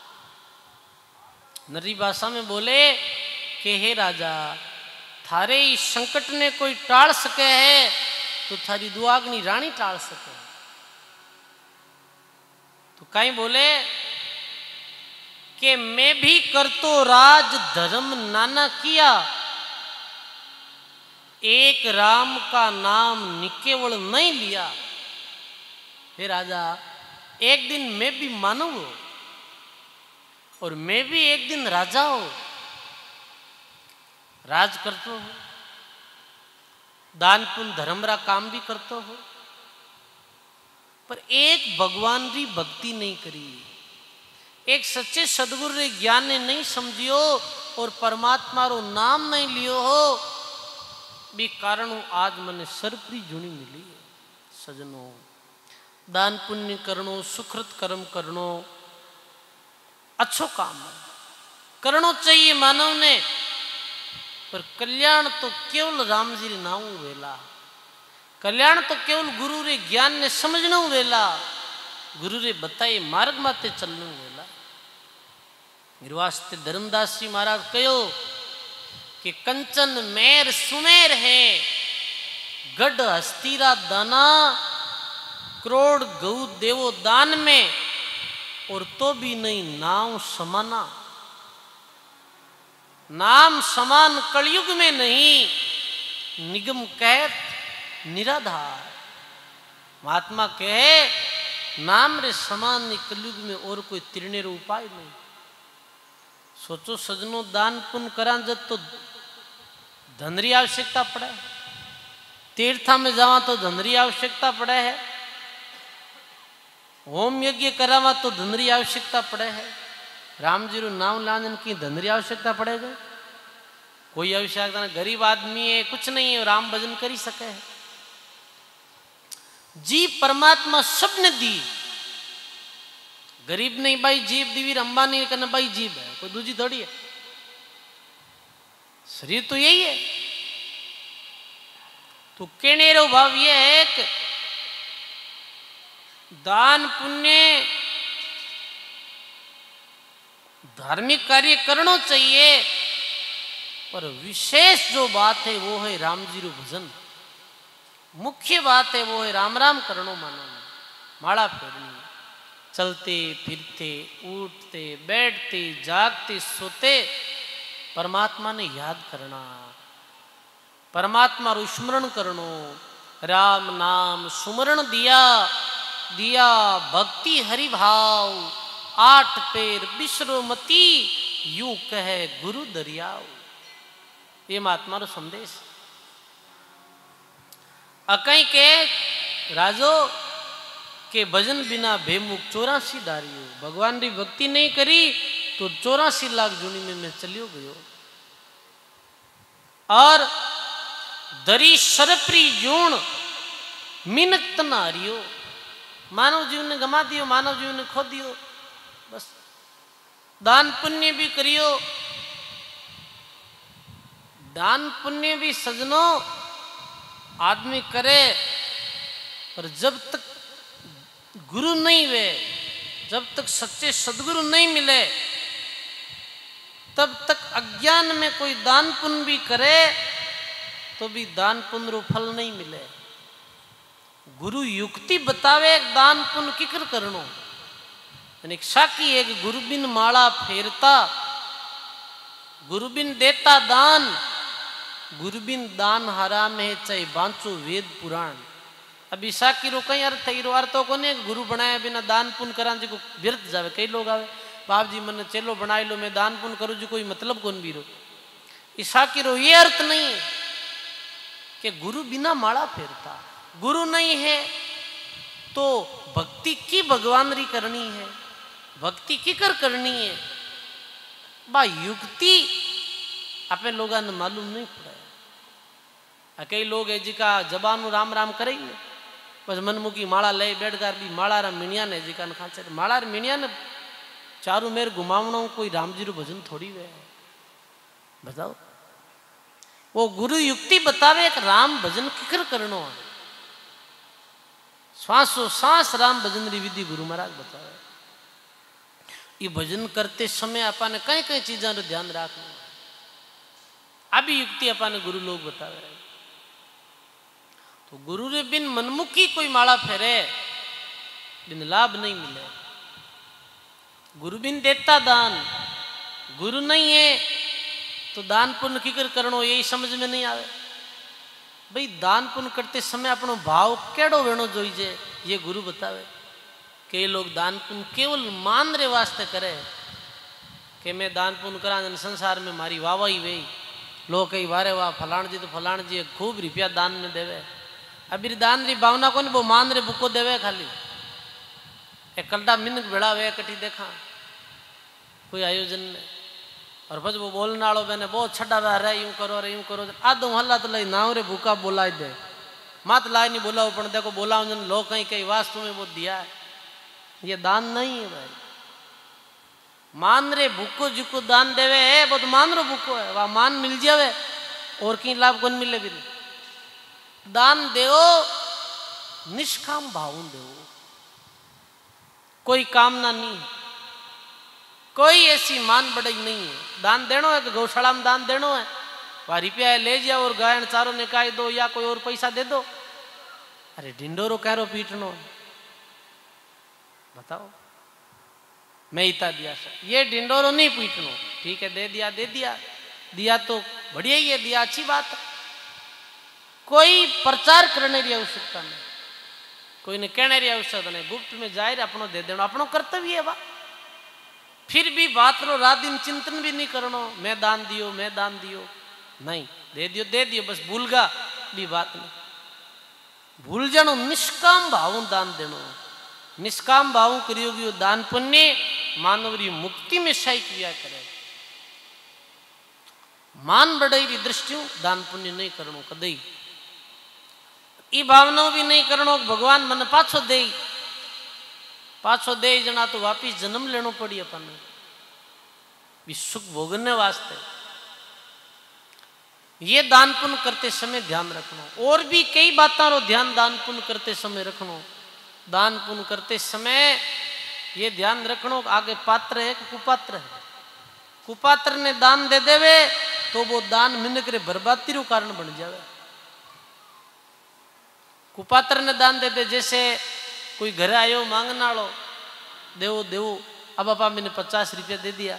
नर्री भाषा में बोले कि हे राजा, थारे इस संकट ने कोई टाल सके है तो थारी दुआगनी रानी टाल सके। तो कहीं बोले कि मैं भी करतो राज धर्म नाना किया, एक राम का नाम निकेवल नहीं लिया। हे राजा, एक दिन मैं भी मानव हूं और मैं भी एक दिन राजा हूं, राज करतो हो, दान पुण्य धर्मरा काम भी करतो हो, पर एक भगवान री भक्ति नहीं करी, एक सच्चे सदगुरु रे ज्ञान ने नहीं समझियो और परमात्मा रो नाम नहीं लियो हो, भी कारण आज मने सरप्री जुनी मिली है। सजनो, दान पुण्य करनो, सुकृत कर्म करनो अच्छो काम है, करनो चाहिए मानव ने, पर कल्याण तो केवल राम जी रे नाम वेला, कल्याण तो केवल गुरु रे ज्ञान ने समझनो वेला, गुरु रे बताए मार्ग माते चलनो वेला। निर्वास्ते धर्मदास जी महाराज कहो कि कंचन मेर सुमेर है, गढ़ हस्तीरा दाना, करोड़ गऊ देवो दान में, और तो भी नहीं नाम समाना। नाम समान कलयुग में नहीं, निगम कहत निराधार। महात्मा कहे नाम रे समान कलयुग में और कोई तिरने रो उपाय नहीं। सोचो सजनो, दान पुण्य करा जब तो धन री आवश्यकता पड़े, तीर्था में जावा तो धन री आवश्यकता पड़े है, होम यज्ञ करावा तो धन री आवश्यकता पड़े है, राम जी रो नाम लाने की धन री आवश्यकता पड़ेगा? कोई आवश्यकता नहीं। गरीब आदमी है, कुछ नहीं है, राम भजन कर ही सके है। जीव परमात्मा सबने दी, गरीब नहीं भाई जीव दीवीर अंबानी कहना भाई जीव है, कोई दूजी थोड़ी है। शरीर तो यही है। तो कहने रो भाव ये है कि दान पुण्य धार्मिक कार्य करना चाहिए, पर विशेष जो बात है वो है राम जी रो भजन। मुख्य बात है वो है राम राम करनो मानो, माला फेरनी, चलते फिरते उठते बैठते जागते सोते परमात्मा ने याद करना, परमात्मा रो स्मरण करनो। राम नाम सुमरण दिया दिया भक्ति हरि भाव, आठ पेर बिसरो मती, यूं कहे गुरु दरियाओ। ये महात्मा रो संदेश। अकई के राजो के भजन बिना बेमुख 84 डारियो, भगवान री भक्ति नहीं करी तो 84 लाख जूनी में मैं चलियो गयो। और दरी सरप्री जूण मिनक तना हरियो, मानव जीवन ने गमा दियो, मानव जीवन ने खो दियो। बस दान पुण्य भी करियो, दान पुण्य भी सजनो आदमी करे, पर जब तक गुरु नहीं वे, जब तक सच्चे सदगुरु नहीं मिले, तब तक अज्ञान में कोई दान पुण्य भी करे तो भी दान पुण्य रो फल नहीं मिले। गुरु युक्ति बतावे दान पुण्य किकर करनो। साकी एक गुरु बिन माला फेरता, गुरु बिन देता दान, गुरु बिन दान हराम है चाहे बांचो वेद पुराण। अब ईसा की रो कई अर्थ है, अर्थ को ने गुरु बनाया बिना दान पुण्य करा जी को व्यर्थ जावे। कई लोग आवे बाप जी मैंने चेलो बनाई लो, मैं दान पुण्य करूँ जी कोई मतलब कौन भी रो। ईसा की रो ये अर्थ नहीं है कि गुरु बिना माला फेरता। गुरु नहीं है तो भक्ति की भगवान री करनी है, भक्ति की कर करनी है बा युक्ति अपने लोगों ने मालूम नहीं पड़ा। कई लोग है जिका जबान राम राम करे बस मनमुखी माला ले बैठकर भी माला रा मिणिया ने जिका खाचे माला रा मिणिया ने चारू मेर घुमावणो कोई राम जी रो भजन थोड़ी वे बताओ। वो गुरु युक्ति बतावे कि राम भजन किकर करनो है, श्वासो सांस राम भजन री विधि गुरु महाराज बतावे। ये भजन करते समय अपन कई कई चीजा रो ध्यान रखना, अभी युक्ति अपन गुरु लोग बतावे। तो गुरु रे बिन मनमुखी कोई माला फेरे बिन लाभ नहीं मिले। गुरु बिन देता दान, गुरु नहीं है तो दान पुण्य किकर करनो यही समझ में नहीं आवे। भाई दान पुण्य करते समय अपनो भाव केड़ो वेणो जोईजे ये गुरु बतावे। कई लोग दान पुण्य केवल मान रे वास्ते करे कि मैं दान पुण्य करा संसार में मारी वाहवाही वेई, लोग कई वारे वाह फलाण जी तो फलाण जी खूब रुपया दान में देवे। अभी दान री भावना को नहीं वो मान रे बुको देवे खाली एक कल्टा मिनक बेड़ा वे कटी देखा कोई आयोजन ने और बस वो बोलने वालों मैंने बहुत छड़ा रहा यूं करो आधो हल्ला तो लाई नाव रे भूखा बोला दे मत लाई नहीं बोला पण देखो बोला लोग कहीं कहीं वास्तु में वो दिया है। ये दान नहीं है भाई। मान रे भूको जिको दान देवे है वो तो मान रो भूको है, वह मान मिल जावे और कहीं लाभ कौन मिले भी नहीं। दान देओ निष्काम भाव देओ, कोई कामना नहीं, कोई ऐसी मान बढ़ाई नहीं है। दान देनो है कि गौशाला में दान देनो है, वह रुपया ले जाओ और गाय चारों निकाय दो या कोई और पैसा दे दो। अरे ढिंडोरो कैरो पीटनो बताओ, मैं इतना दिया सर ये ढिंडोरो नहीं पीटनो, ठीक है दे दिया दिया तो बढ़िया ही है, दिया अच्छी बात है। कोई प्रचार करने की आवश्यकता नहीं, कोई ने कहने की आवश्यकता नहीं, गुप्त में जाहिर अपनो दे देना अपनो कर्तव्य है। फिर भी बात रो रात दिन चिंतन भी नहीं करनो मैं दान दियो नहीं, दे दियो बस भूलगा भी बात नहीं, भूल जानो। निष्काम भाव दान देनो, निष्काम भाव करियोगी दान पुण्य मानव री मुक्ति में सहायक किया करे। मान बढ़ाई री दृष्टियों दान पुण्य नहीं करनो कदई, ई भावनाओं भी नहीं करनो भगवान मन पाछो दे जना तो वापिस जन्म लेनो पड़ी अपन भी सुख भोगने वास्ते। ये दान पुण्य करते समय ध्यान रखनो। और भी कई बातों रो ध्यान दान पुण्य करते समय रखनो। दान पुण्य करते समय ये ध्यान रखनो आगे पात्र है कि कुपात्र है। कुपात्र ने दान दे देवे तो वो दान मिनक रे बर्बादी रो कारण बन जावे। कुपात्र ने दान दे दे, जैसे कोई घर आयो मांगना लो देवो अब आपा मैंने 50 रुपया दे दिया,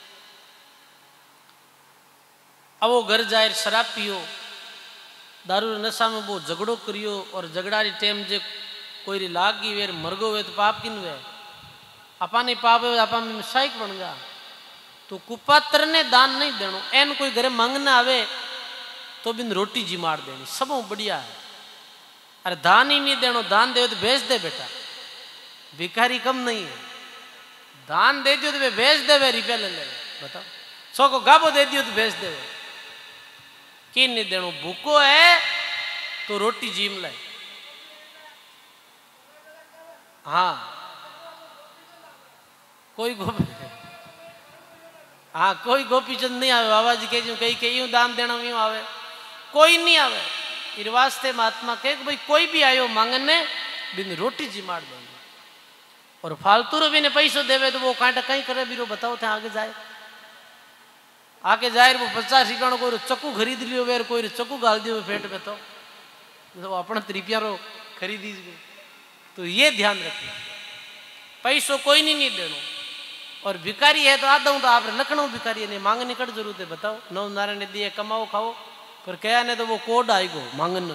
अब वो घर जाए शराब पियो दारू नशा में वो झगड़ो करियो और झगड़ारी टाइम जे कोई लागी वेर मरगो वे तो पाप किन वे आपा नहीं पाप है आपा में सहायक बन गया। तो कुपात्र ने दान नहीं देनो। एन कोई घरे मांगना आवे तो बिन रोटी जी मार देनी सब बढ़िया है। अरे दान ही नहीं देनो, दान दे तो भेज दे बेटा, भिखारी कम नहीं है। दान दे दियो तो वे भेज दे वे रुपया ले ले बताओ, 100 को गाबो दे दियो तो भेज दे वे कि नहीं देनो। भूखो है तो रोटी जीम ले। हाँ कोई गोपी हाँ कोई गोपीचंद नहीं आवे बाबा जी के कही यूं दान देना यूं आवे कोई नहीं आवे। इस वास्ते महात्मा कहे कि भाई कोई भी आयो मांगने बिन रोटी जी मार देंगे और फालतू रो बिन पैसों देवे तो वो कांटा कहीं करे भी रो बताओ थे आगे जाए वो 50 रुपया कोई चक्कू खरीद लियो वेर कोई चक्कू गाल दियो पेट में तो अपने रुपया रो खरीदी। तो ये ध्यान रखना पैसों कोई नहीं देनो। और भिखारी है तो आधा तो आप लखनऊ भिखारी नहीं मांगने कट जरूरत है बताओ। नव नारायण ने दिए कमाओ खाओ पर क्या ने तो वो कोड आएगो मांगनो।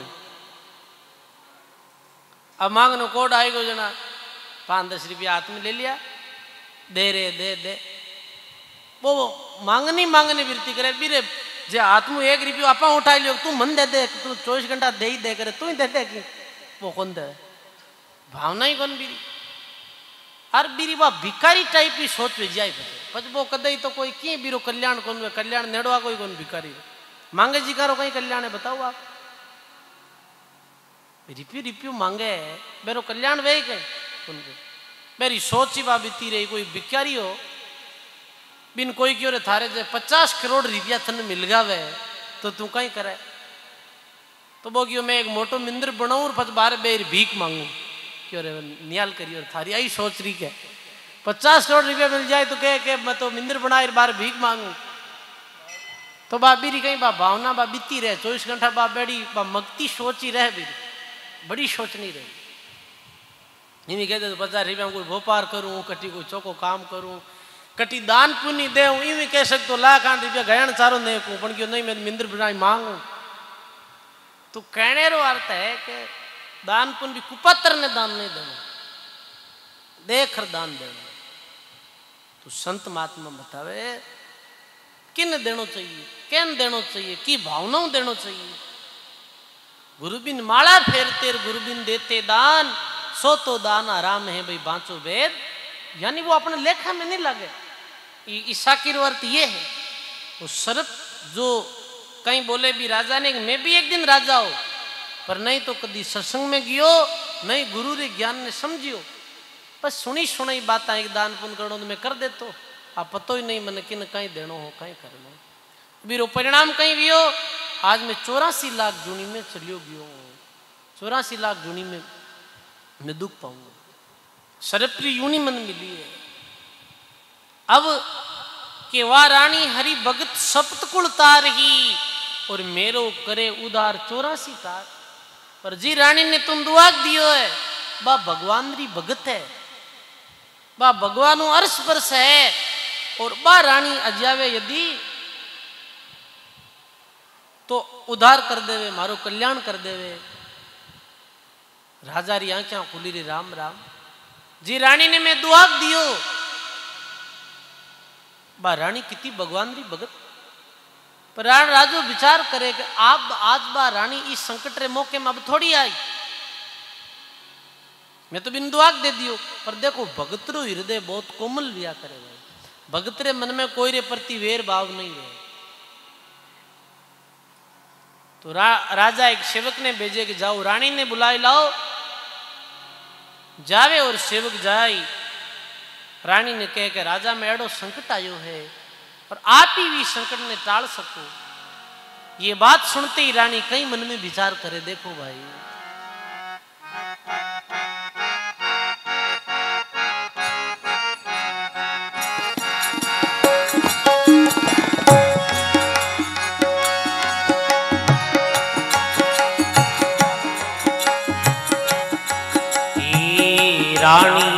अब मांगनो कोड आएगो जना 5-10 रुपया हाथ में ले लिया दे रे दे वो मांगनी वृत्ति करे बीरे जे हाथ में 1 रुपया आपा उठा लियो तू मन दे तू 24 घंटा दे ही दे करे तू ही दे कि वो कौन दे भावना ही कौन बीरी। और बीरी वह भिखारी टाइप की सोच में जाए पच वो कदई तो कोई की बीरो कल्याण कौन कल्याण नेड़वा कोई कौन भिखारी मांगे जी करो कहीं कल्याण है बताओ आप। रिप्यू रिप्यू मांगे मेरो कल्याण वे गए उनके मेरी सोच ही बा बीती रही कोई भिखारी हो बिन कोई क्यों रे थारे जे 50 करोड़ रुपया थन मिल गावे तो तू कहीं करे तो वो क्यों मैं एक मोटो मिंदर बनाऊं और फच बाहर बेर भीख मांगू क्यों रे नियाल करियो थारी आई सोच रही के 50 करोड़ रुपया मिल जाए तो कह के मैं तो मिंदर बनाए बाहर भीख मांगू तो बाबी री कहीं बा भावना बा बीती रहे 24 घंटा बा बेड़ी बा मगती सोच ही रहे भी बड़ी सोच नहीं रही इन्हीं कहते तो 50 रुपया कोई व्यापार करूं कटी कोई चौको काम करूं कटी दान पुण्य दे इवें कह सकते लाख 8 रुपया गहण चारो दे पण क्यों नहीं मैं मिंदर बनाई मांगू तो कहने रो अर्थ है कि दान पुण्य भी कुपत्र ने दान नहीं देना देख दान देना तो संत महात्मा बतावे किन देना चाहिए कैन देना चाहिए की भावनाओं देना चाहिए गुरुबिन माला फेरते गुरुबिन देते दान सो तो दान आराम है भाई बांचो वेद यानी वो अपने लेखा में नहीं लगे ईसा की अर्थ ये है वो सर्प जो कहीं बोले भी राजा ने मैं भी एक दिन राजा हो पर नहीं तो कभी सत्संग में गियो नहीं गुरु रे ज्ञान ने समझियो बस सुनी सुनाई बात एक दान पुण्य करो तो मैं कर दे तो आप पतो ही नहीं मैंने किन कहीं देनो हो कहीं करना बीरो परिणाम कहीं भी हो आज मैं 84 लाख जूनी में चलियो गयो 84 लाख जूनी में मैं दुख पाऊंगा सरप्री यूनी मन मिली है अब के वा रानी हरि भगत सप्त कुल तार ही और मेरो करे उदार 84 तार पर जी रानी ने तुम दुआ दियो है बा भगवान री भगत है बा भगवान अर्श परस है और बा रानी अजावे यदि तो उद्धार कर देवे मारो कल्याण कर देवे राजा री आंखें खुली री राम राम जी रानी ने मैं दुआ दियो बा रानी कितनी भगवान री भगत पर राजो विचार करे कि आप आज बा रानी इस संकट रे मौके में अब थोड़ी आई मैं तो बिन दुआ दे दियो पर देखो भगत रो हृदय बहुत कोमल लिया करे भाई भगत रे मन में कोई रे प्रति वेर भाव नहीं है तो राजा एक सेवक ने भेजे कि जाओ रानी ने बुलाई लाओ जावे और सेवक जाई रानी ने कहे कि राजा में एडो संकट आयो है और आप ही भी संकट ने टाल सको ये बात सुनते ही रानी कई मन में विचार करे देखो भाई रानी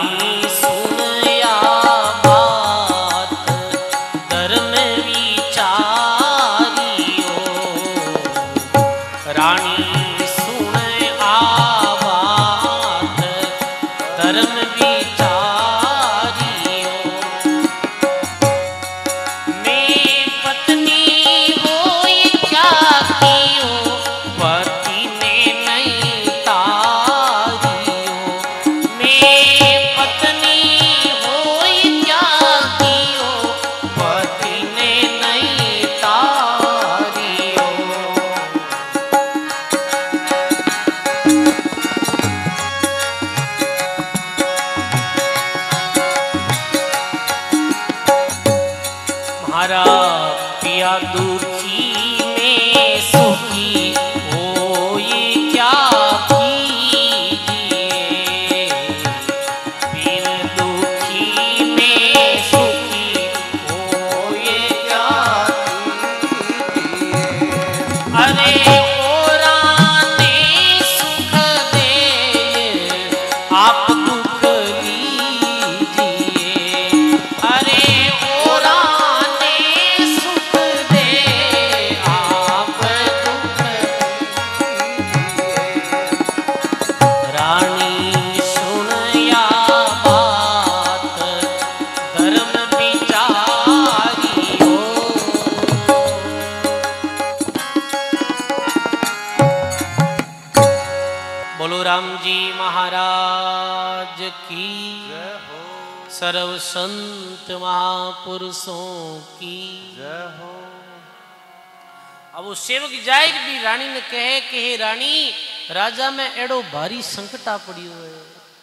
सर्व संत महापुरुषों की जय हो। अब वो सेवक जाए भी रानी ने कहे कि हे रानी राजा में एड़ो भारी संकट आ पड़ियो है।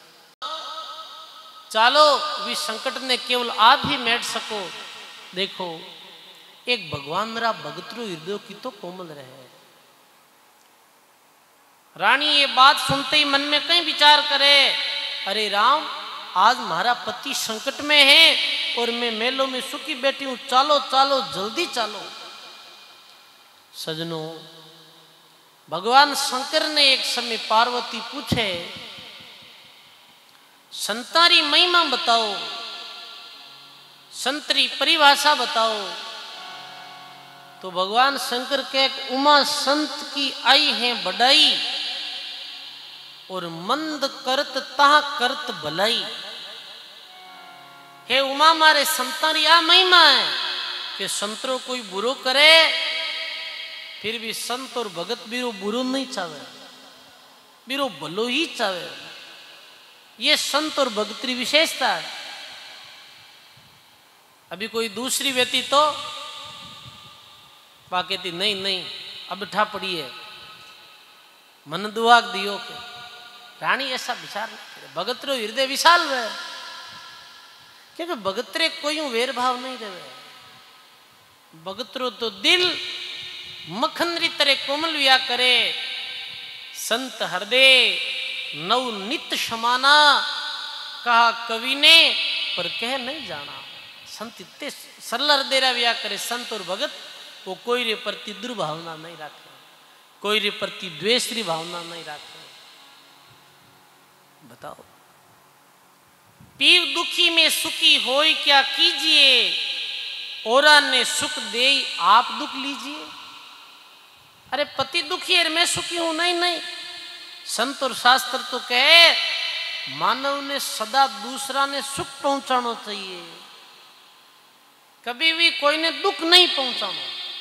चालो वी संकट ने केवल आप ही मेट सको। देखो एक भगवान मेरा भगतरू हृदय की तो कोमल रहे। रानी ये बात सुनते ही मन में कहीं विचार करे, अरे राम आज हमारा पति संकट में है और मैं मेलों में सुखी बैठी हूं, चालो चालो जल्दी चालो। सजनों, भगवान शंकर ने एक समय पार्वती पूछे, संतारी महिमा बताओ, संतरी परिभाषा बताओ। तो भगवान शंकर के उमा संत की आई है बढ़ाई और मंद करत ता करत भलाई। हे उमा मारे संतारी आ महिमा है कि संतरों कोई बुरो करे फिर भी संत और भगत बीरो बुरो नहीं चाहे, बीरो भलो ही चाहे। ये संत और भगत की विशेषता है। अभी कोई दूसरी व्यक्ति तो पाकेती नहीं नहीं अब ठा पड़ी है मन दुआ दियो के। रानी ऐसा विचार नहीं करे, भगत रो हृदय विशाल है क्योंकि भगत रे कोई वेर भाव नहीं देवे। भगत रो तो दिल मखनरी तरह कोमल विया करे। संत हृदय नव नित समाना कहा कवि ने पर कह नहीं जाना। संत इतने सरल हृदय विया करे। संत और भगत वो कोई रे प्रति दुर्भावना नहीं रखे, कोई रे प्रति द्वेष की भावना नहीं रखे। बताओ पीव दुखी में सुखी होय क्या कीजिए, औरा ने सुख दे आप दुख लीजिए। अरे पति दुखी है मैं सुखी हूं, नहीं नहीं। संत और शास्त्र तो कहे मानव ने सदा दूसरा ने सुख पहुंचाना चाहिए, कभी भी कोई ने दुख नहीं पहुंचाना।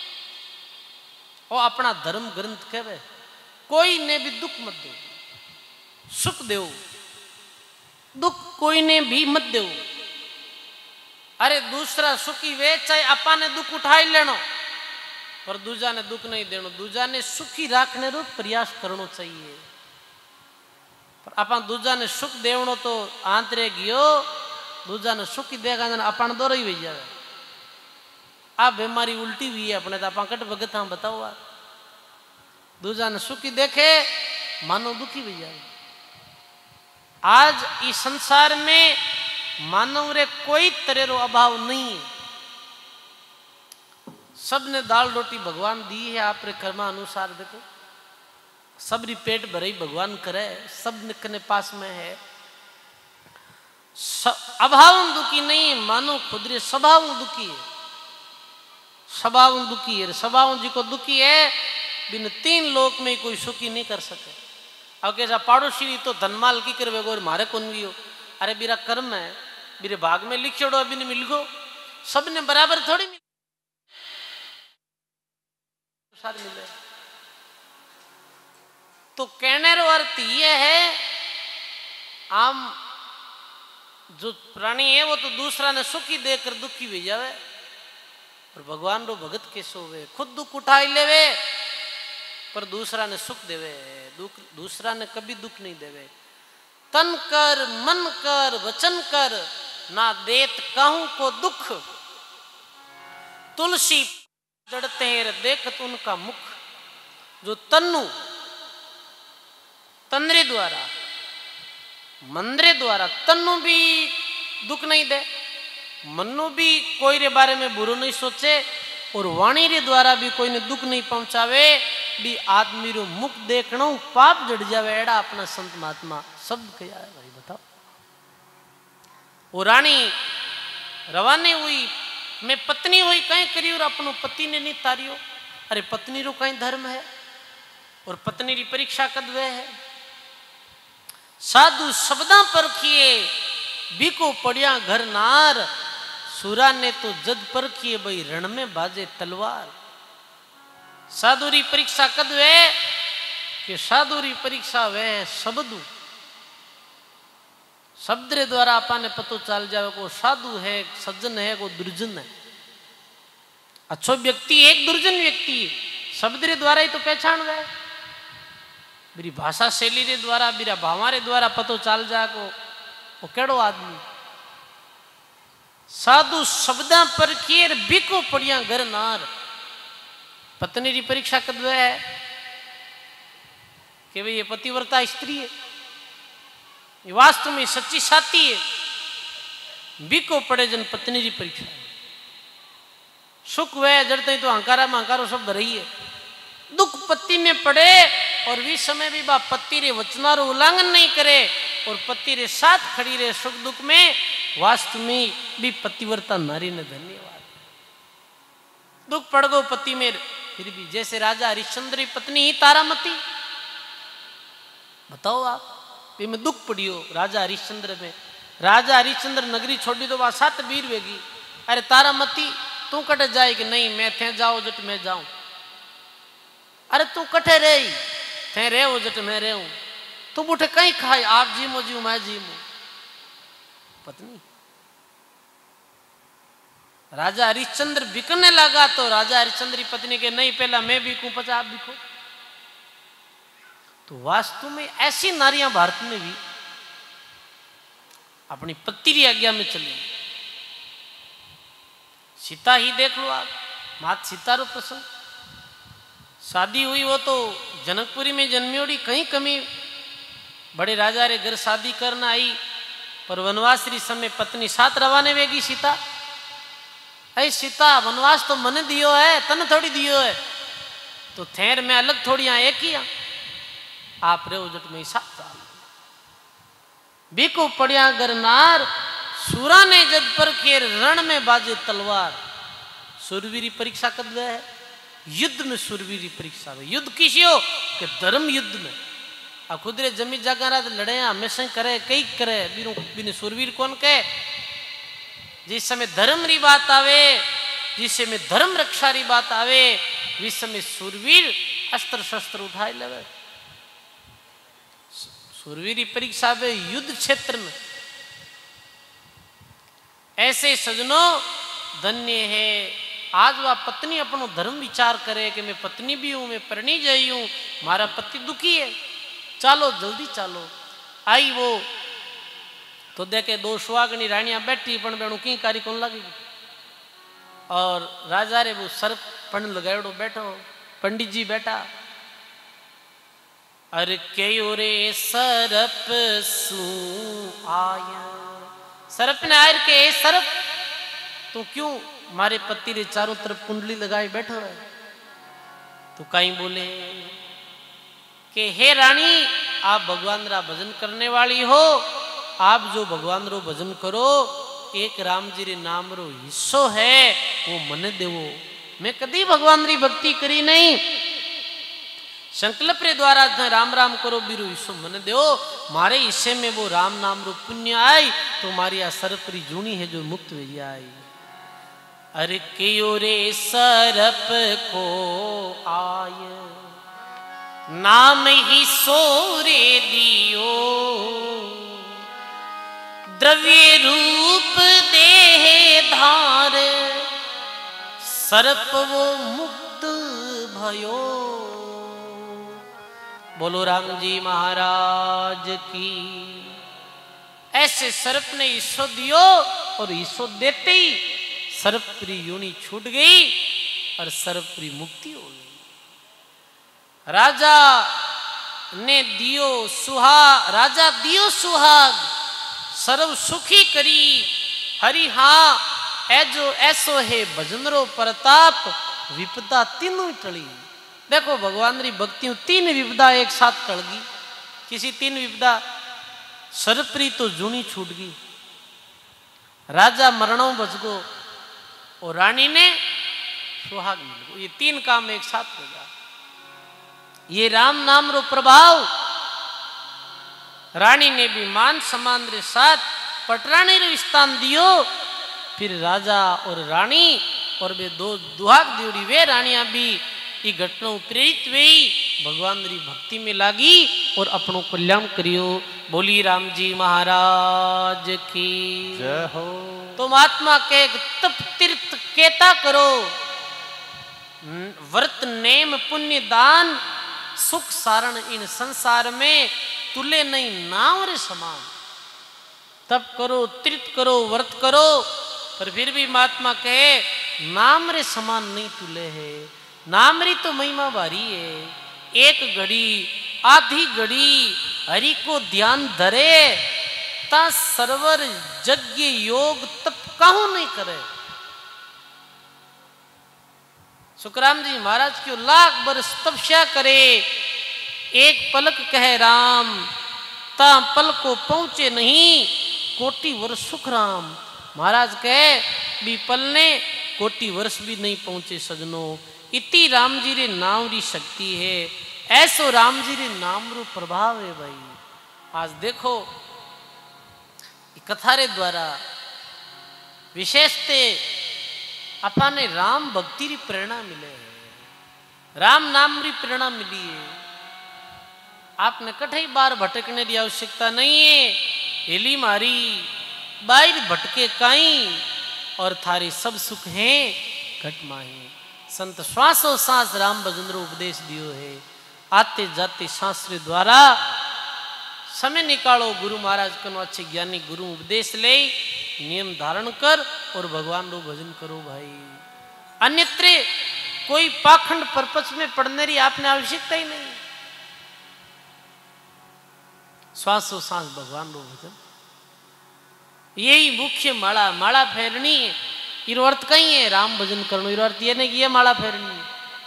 और अपना धर्म ग्रंथ कहे कोई ने भी दुख मत दो, सुख दो, दुख कोई ने भी मत दो। अरे दूसरा सुखी वे चाहे अपा ने दुख उठाई लेनो पर दूजा ने दुख नहीं देनो। दूजा ने सुखी रखने रो प्रयास करना चाहिए। पर अपन दूजा ने सुख देवनो तो आंतरे गियो, दूजा ने सुखी देगा जन अपन दौर ही जाए। आ बीमारी उल्टी हुई है अपने तो अपन कट भगत हम बताओ। दूजा ने सुखी देखे मानो दुखी भी जाए। आज इस संसार में मानव रे कोई तरह रो अभाव नहीं है। सबने दाल रोटी भगवान दी है आप रे कर्मा अनुसार। देखो सबरी पेट भरे भगवान करे, सब निकने पास में है। अभाव दुखी नहीं, मानो खुद रे स्वभाव दुखी है। स्वभाव दुखी है, स्वभाव जी को दुखी है बिन तीन लोक में कोई सुखी नहीं कर सके। अब कैसा पाड़ोशी तो धनमाल की करवे गो मारे कौन भी हो। अरे मेरा कर्म है, मेरे भाग में लिखियोड़ो अभी नहीं मिल गो, सबने बराबर थोड़ी मिले। तो कहने रो अर्थ ये है आम जो प्राणी है वो तो दूसरा ने सुखी देकर दुखी भी जावे। और भगवान रो भगत कैसो वे खुद दुख उठाई लेवे पर दूसरा ने सुख देवे। दूसरा ने कभी दुख नहीं देवे। तन कर मन कर वचन कर ना देत कहूं को दुख, तुलसी जड़ते हैं देखत उनका मुख। जो तन्नु तंद्रे द्वारा मंद्रे द्वारा तन्नु भी दुख नहीं दे, मन्नु भी कोई रे बारे में बुरो नहीं सोचे और वाणी रे द्वारा भी कोई ने दुख नहीं पहुंचावे। भी आदमी रो मुख देखना पाप जड़ जावे। एड़ा अपना संत महात्मा शब्द कहा है भाई बताओ। वो रानी रवानी हुई, मैं पत्नी हुई कहीं करी और अपनो पति ने नहीं तारियो। अरे पत्नी रो कहीं धर्म है और पत्नी री परीक्षा कद वे है। साधु शब्दा परखिए बीको पड़िया घर नार, सुरा ने तो जद परखिए भाई रण में बाजे तलवार। साधुरी परीक्षा कद वे कि साधुरी परीक्षा वे शब्दू। शब्द रे द्वारा अपने पतो चल जावे को साधु है, सज्जन है, को दुर्जन है। अच्छो व्यक्ति एक दुर्जन व्यक्ति शब्द रे द्वारा ही तो पहचान वे। मेरी भाषा शैली रे द्वारा मेरा भावारे द्वारा पतो चल जा को वो केड़ो आदमी साधु शब्दा पर केर बिको पड़िया घर नार पत्नी री परीक्षा कद है कि भाई ये पतिव्रता स्त्री है, ये वास्तव में सच्ची साथी है। बिको पड़े जन पत्नी री परीक्षा सुख वह जड़ते तो अहंकारा में अहंकारो शब्द रही है। दुख पति में पड़े और भी समय भी बा पति रे वचनारो उल्लंघन नहीं करे और पति रे साथ खड़ी रहे सुख दुख में, वास्तव में भी पतिव्रता नारी ने धन्यवाद। दुख पड़ गो पति में फिर भी, जैसे राजा हरिश्चंद्र की पत्नी ही तारामती, बताओ आप में दुख पड़ियो राजा हरिश्चंद्र में। राजा हरिश्चंद्र नगरी छोड़ी तो वह 7 वीर वेगी, अरे तारामती तू कटे जाए कि नहीं मैं थे जाओ जट मैं जाऊं, अरे तू कटे रही थे रे वो जट मैं रहूं, तू बूठे कहीं खाए आप जीमो जीव मैं जीमो। पत्नी राजा हरिश्चंद्र बिकने लगा तो राजा हरिश्चंद्र की पत्नी के नहीं पहला मैं बिकूं पचा आप बिको। तो वास्तव में ऐसी नारियां भारत में भी अपनी पति की आज्ञा में चली। सीता ही देख लो आप, मात सीता रो प्रसंग, शादी हुई वो तो जनकपुरी में जन्मियोड़ी, कहीं कमी बड़े राजा रे घर शादी करना आई, पर वनवास री समय पत्नी साथ रवाने वेगी सीता। अरे सीता वनवास तो मन दियो है तन थोड़ी दियो है, तो थेर में अलग थोड़ी यहाँ एक ही आप रे उजट में साथ साल बिको पड़िया गरनार सूरा ने जद पर के रण में बाजे तलवार। सुरवीरी परीक्षा कद है युद्ध में, सुरवीरी परीक्षा में। युद्ध किसी हो कि धर्म युद्ध में आ खुद रे जमी जागा लड़े हमेशा करे कई करे बिने सुरवीर कौन कहे। जिस समय धर्म री बात आवे, जिस समय धर्म रक्षा री बात आवे, जिस समय सुरवीर अस्त्र शस्त्र उठाए लगे। सुरवीरी परीक्षा में युद्ध क्षेत्र में। ऐसे सजनों धन्य है आज वह पत्नी अपनो धर्म विचार करे कि मैं पत्नी भी हूं, मैं परणी गई हूं, मारा पति दुखी है, चालो जल्दी चालो। आई वो तो देखे 2 सुहागनी रानियां बैठी पण बेणु की कारी कौन लगी और राजा रे वो सर्प पण लगाएड़ो बैठो, पंडित जी बैठा। अरे कयो रे सरप सू आया, सरप ने आयर के सरप तो क्यों मारे पति रे चारों तरफ कुंडली लगाए बैठो है। तो कहीं बोले कि हे रानी आप भगवान रा भजन करने वाली हो, आप जो भगवान रो भजन करो एक राम जी रे नाम रो हिस्सो है वो मन देवो। मैं कदी भगवान री भक्ति करी नहीं, संकल्प रे द्वारा राम राम करो बीरो हिस्सो मन दो, मारे हिस्से में वो राम नाम रो पुण्य आई तो मारी आ सरपरी जूनी है जो मुक्त हुई आई। अरे क्यों रे सरप को आय नाम ही सोरे दियो, द्रव्य रूप देह धार सर्प वो मुक्त भयो। बोलो राम जी महाराज की। ऐसे सर्प ने ईश्वर दियो और ईश्वर देते ही सर्परी योनि छूट गई और सर्परी मुक्ति हो गई। राजा ने दियो राजा दियो सुहाग सर्व सुखी करी हरि हाँ ऐजो ऐसो है भजनरो प्रताप विपदा तीनों टली। देखो भगवान री भक्ति 3 विपदा एक साथ टल गई। किसी 3 विपदा सर्परी तो जूनी छूट गई, राजा मरणों बच गो और रानी ने सुहाग मिल गो। ये 3 काम एक साथ हो गया। ये राम नाम रो प्रभाव रानी ने भी मान सम्मान रे साथ पटरानी रो स्थान दियो। फिर राजा और रानी और वे 2 दुहाग दियोड़ी वे रानियां भी ये घटना प्रेरित हुई, भगवान री भक्ति में लागी और अपनों कल्याण करियो। बोली राम जी महाराज की जय हो। तो महात्मा के तप तीर्थ केता करो, व्रत नेम पुण्य दान सुख सारण इन संसार में तुले नहीं नाम रे समान। तप करो, तीर्थ करो, व्रत करो, पर फिर भी महात्मा कहे नाम रे समान नहीं तुले है। नाम री तो महिमा भारी है। एक घड़ी आधी घड़ी हरि को ध्यान धरे ता सर्वर यज्ञ योग तप काहू नहीं करे। सुखराम जी महाराज क्यों लाख बरस तपस्या करे, एक पलक कहे राम, ता पल को पहुंचे नहीं कोटि वर्ष सुख राम। महाराज कहे भी पल ने कोटि वर्ष भी नहीं पहुंचे सजनों। इति राम जी रे नाम री शक्ति है, ऐसो राम जी रे नाम रो प्रभाव है भाई। आज देखो कथा रे द्वारा विशेषते अपने राम भक्ति री प्रेरणा मिले है, राम नाम री प्रेरणा मिली है। आपने कठई बार भटकने की आवश्यकता नहीं है। हेली मारी बाहर भटके काई और थारे सब सुख हैं घट माही। संत श्वासों सांस राम भजन रो उपदेश दियो है। आते जाते शास्त्र द्वारा समय निकालो, गुरु महाराज कनो अच्छे ज्ञानी गुरु उपदेश ले नियम धारण कर और भगवान रो भजन करो भाई। अन्यत्र कोई पाखंड परपच में पड़ने की आपने आवश्यकता ही नहीं। श्वासों सांस भगवान रो भजन, यही मुख्य माला माला फेरनी। इरो अर्थ कहीं है राम भजन करनो, इरो अर्थ ये नहीं कि ये माला फेरनी।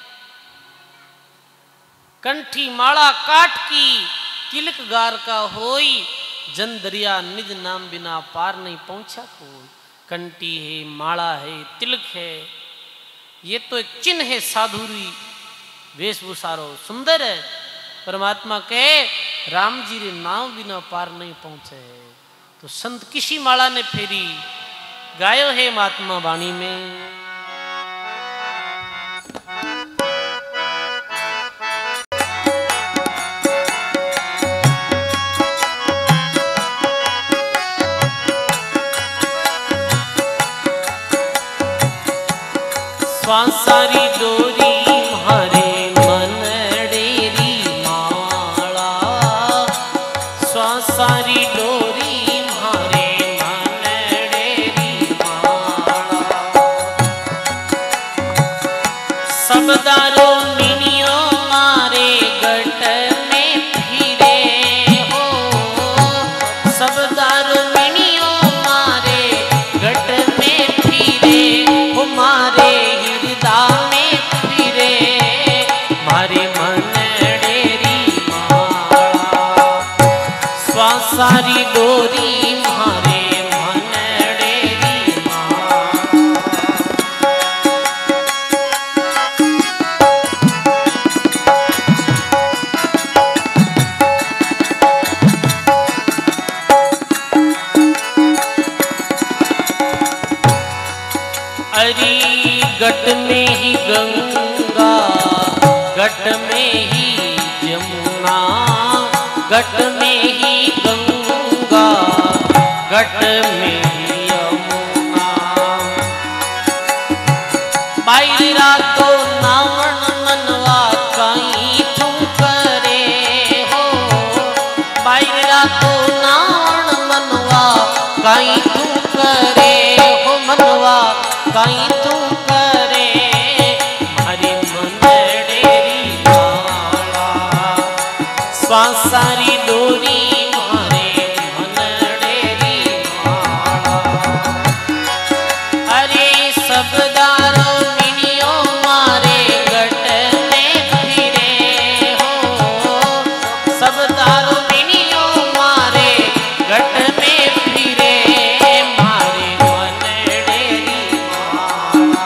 कंठी माला काट की तिलक गार का होई, जन दरिया निज नाम बिना पार नहीं पहुंचा कोई। कंठी है, माला है, तिलक है, ये तो एक चिन्ह है साधुरी वेशभूषारो सुंदर है। परमात्मा कहे राम जी रे नाम बिना पार नहीं पहुंचे। तो संत किसी माला ने फेरी गायो है महात्मा वाणी में। स्वासारी डोरी म्हारे मनडेरी माला, स्वासारी डोरी म्हारे मनडेरी माला। सबदारो मिनियो मारे गट में फिरे हो, सबदारो मिनियो मारे गट में फिरे हो, मारे में फिरे मारे मनडेरी माला। स्वासारी डोरी मारे मनडेरी माला। अरे गट में ही गंगा, गट में ही यमुना, गट में ही गंगा, गट में ही यमुना। बायरा तो नावण मनवा काई तू करे हो, बायरा तो नावण मनवा काई तू करे हो, मनवा काई तू करे हरि मनडेरी माला। स्वासारी डोरी मारे मनडेरी माला। अरे सबदारो मिनियो मारे गट में फिरे हो, सबदारो मिनियो मारे गट में फिरे मारे मनडेरी माला।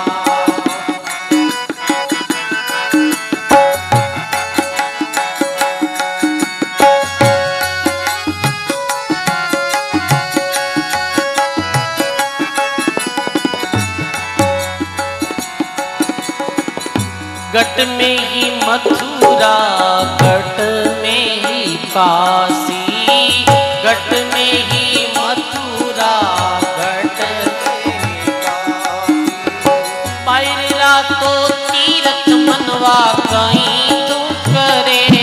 गट में ही मथुरा, गट में ही काशी, गट में ही मथुरा, गट में ही काशी। पायरा तो तीरथ मनवा कहीं तू करे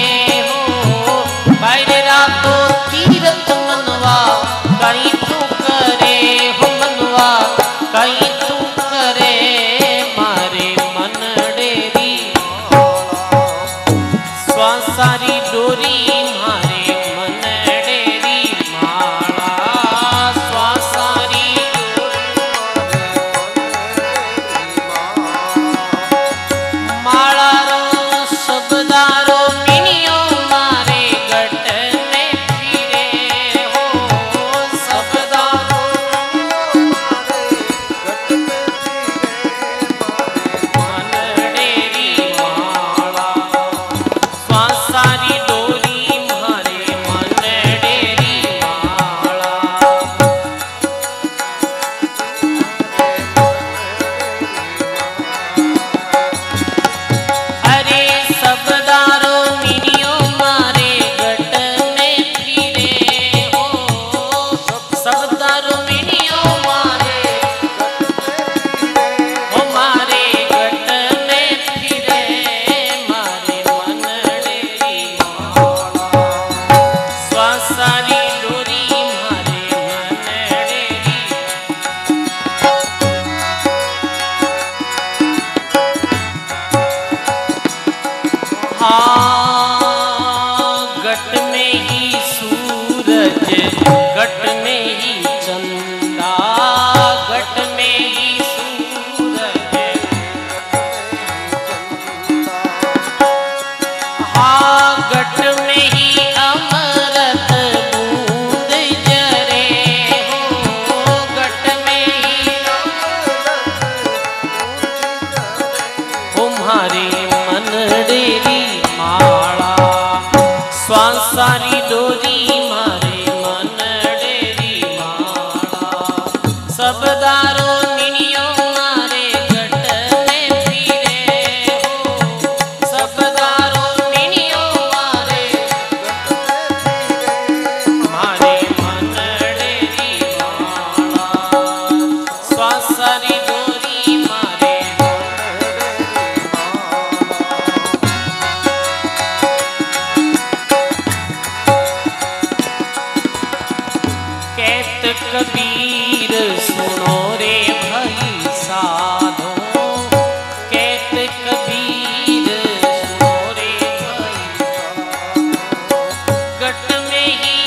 स्वासारी डोरी मारे मनडेरी माला स्वासारी माला रो शब्दारो मिनियो मारे गट में फिरे हो शब्दारो मनडेरी माला स्वासारी डोरी मारे मनडेरी माला अरे सबदारो मिनियो मारे गट में फिरे हो सबदारो मिनियो मारे हो मारे गट में फिरे मारे मनडेरी माला स्वासारी डोरी मारे मनडेरी हाँ गट में ही सूरज गट में ही चंदा गट में ही सूरज हाँ गट में ही अमृत बूंद जरे हो गट में ही तुम्हारे मनडेरी माला स्वासारी डोरी मारे मनडेरी माला सबदारो मिनियो मारे गट में फिरे हो सबदारो मिनियो मारे मारे मनडेरी माला स्वासारी डोरी मारे कहत कबीर सुनो रे भाई साधो कहत कबीर सुनो रे भाई गट में ही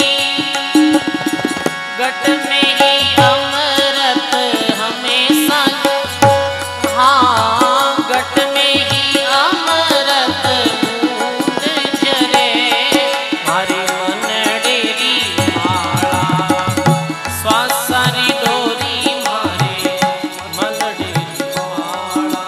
अमृत हमेशा हाँ गट में ही अमृत बूंद जरे मारे मनडेरी माला स्वासारी डोरी मारे मनडेरी माला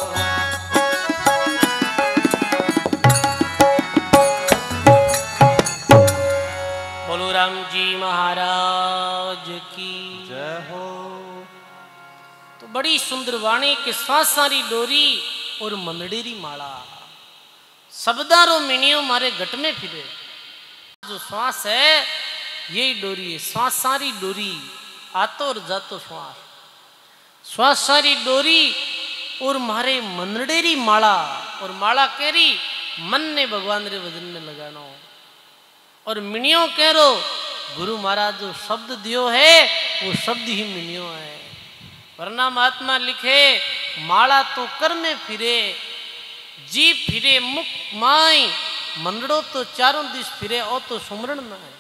बोलो राम जी महाराज की जय हो। तो बड़ी सुंदर वाणी के स्वासारी डोरी और मनडेरी माला सबदारो मिनियो मारे गट में फिरे जो श्वास है यही डोरी है स्वासारी डोरी आतो और जातो श्वास स्वासारी डोरी और मारे मनडेरी माला और माला कह रही मन ने भगवान रे वजन में लगाना और मिनियो कह रो गुरु महाराज जो शब्द दियो है वो शब्द ही मिनियो है वरना महात्मा लिखे माला तो कर में फिरे जी फिरे मुख माई मंडड़ो तो चारों दिश फिरे ओ तो सुमरण में है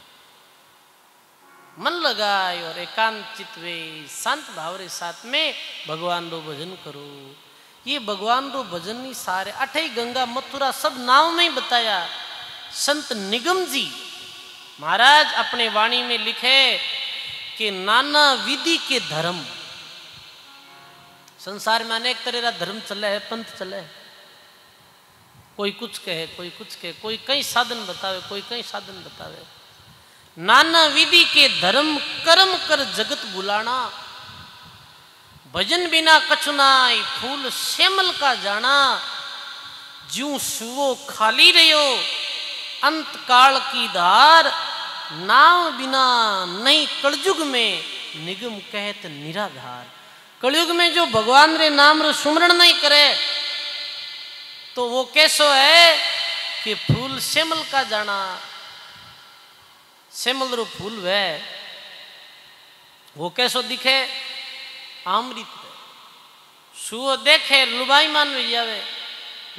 मन लगाए और एकांत चित वे शांत भाव रे साथ में भगवान रो भजन करो ये भगवान रो भजन ही सारे अठई गंगा मथुरा सब नाम में ही बताया संत निगम जी महाराज अपने वाणी में लिखे कि नाना विधि के धर्म संसार में अनेक तरह का धर्म चले है पंथ चले है कोई कुछ कहे कोई कुछ कहे कोई कई साधन बतावे कोई कई साधन बतावे नाना विधि के धर्म कर्म कर जगत बुलाना भजन बिना कछुनाई फूल श्यामल का जाना ज्यों सुवो खाली रहो अंत काल की धार नाम बिना नहीं कलयुग में निगम कहत निराधार कलयुग में जो भगवान रे नाम रो सुमरण नहीं करे तो वो कैसो है कि फूल श्यामल का जाना श्यामल रो फूल वे वो कैसो दिखे अमृत सुओ देखे लुभाई मान जावे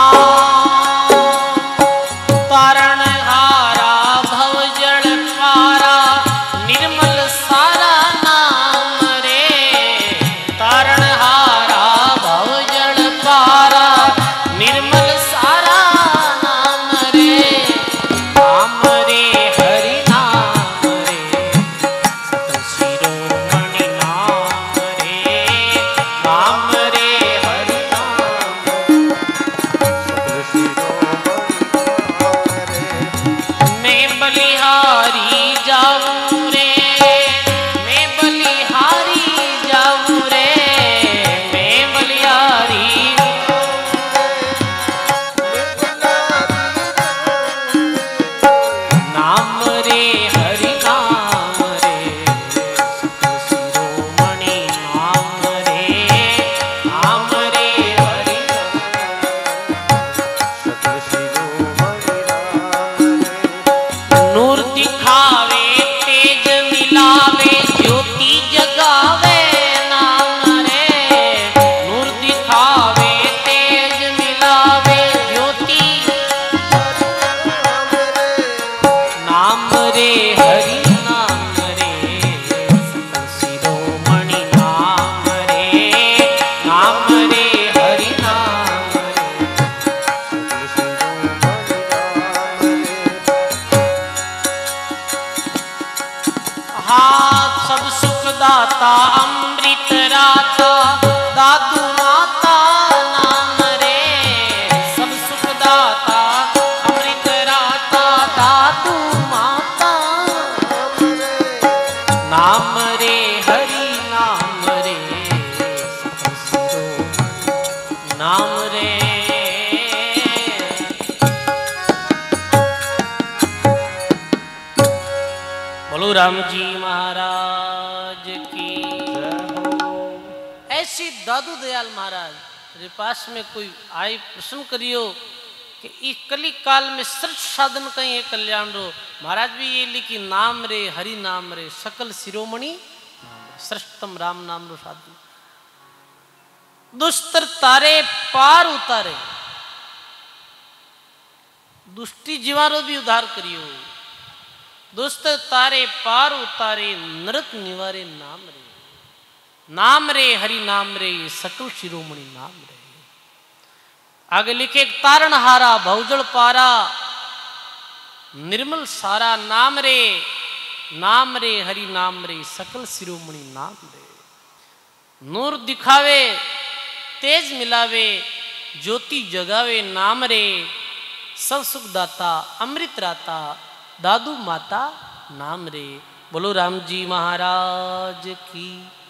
राम जी महाराज की। ऐसी दादू दयाल महाराज रे पास में कोई आई प्रश्न करियो कि इस कली काल में श्रेष्ठ साधन कहीं है कल्याण रो। महाराज भी ये लिखी नाम रे हरि नाम रे सकल शिरोमणि श्रेष्ठतम राम नाम रो साधन। दुष्टर तारे पार उतारे, दुष्टि जीवारो भी उद्धार करियो। दुष्ट तारे पार उतारे नरक निवारे नाम रे। नाम रे हरि नाम रे सकल शिरोमणि नाम रे। आगे लिखे तारण हारा भौजल पारा निर्मल सारा नाम रे हरि नाम रे सकल शिरोमणि नाम रे। नूर दिखावे तेज मिलावे ज्योति जगावे नाम रे। सब सुख दाता अमृत राता दादू माता नाम रे। बोलो राम जी महाराज की।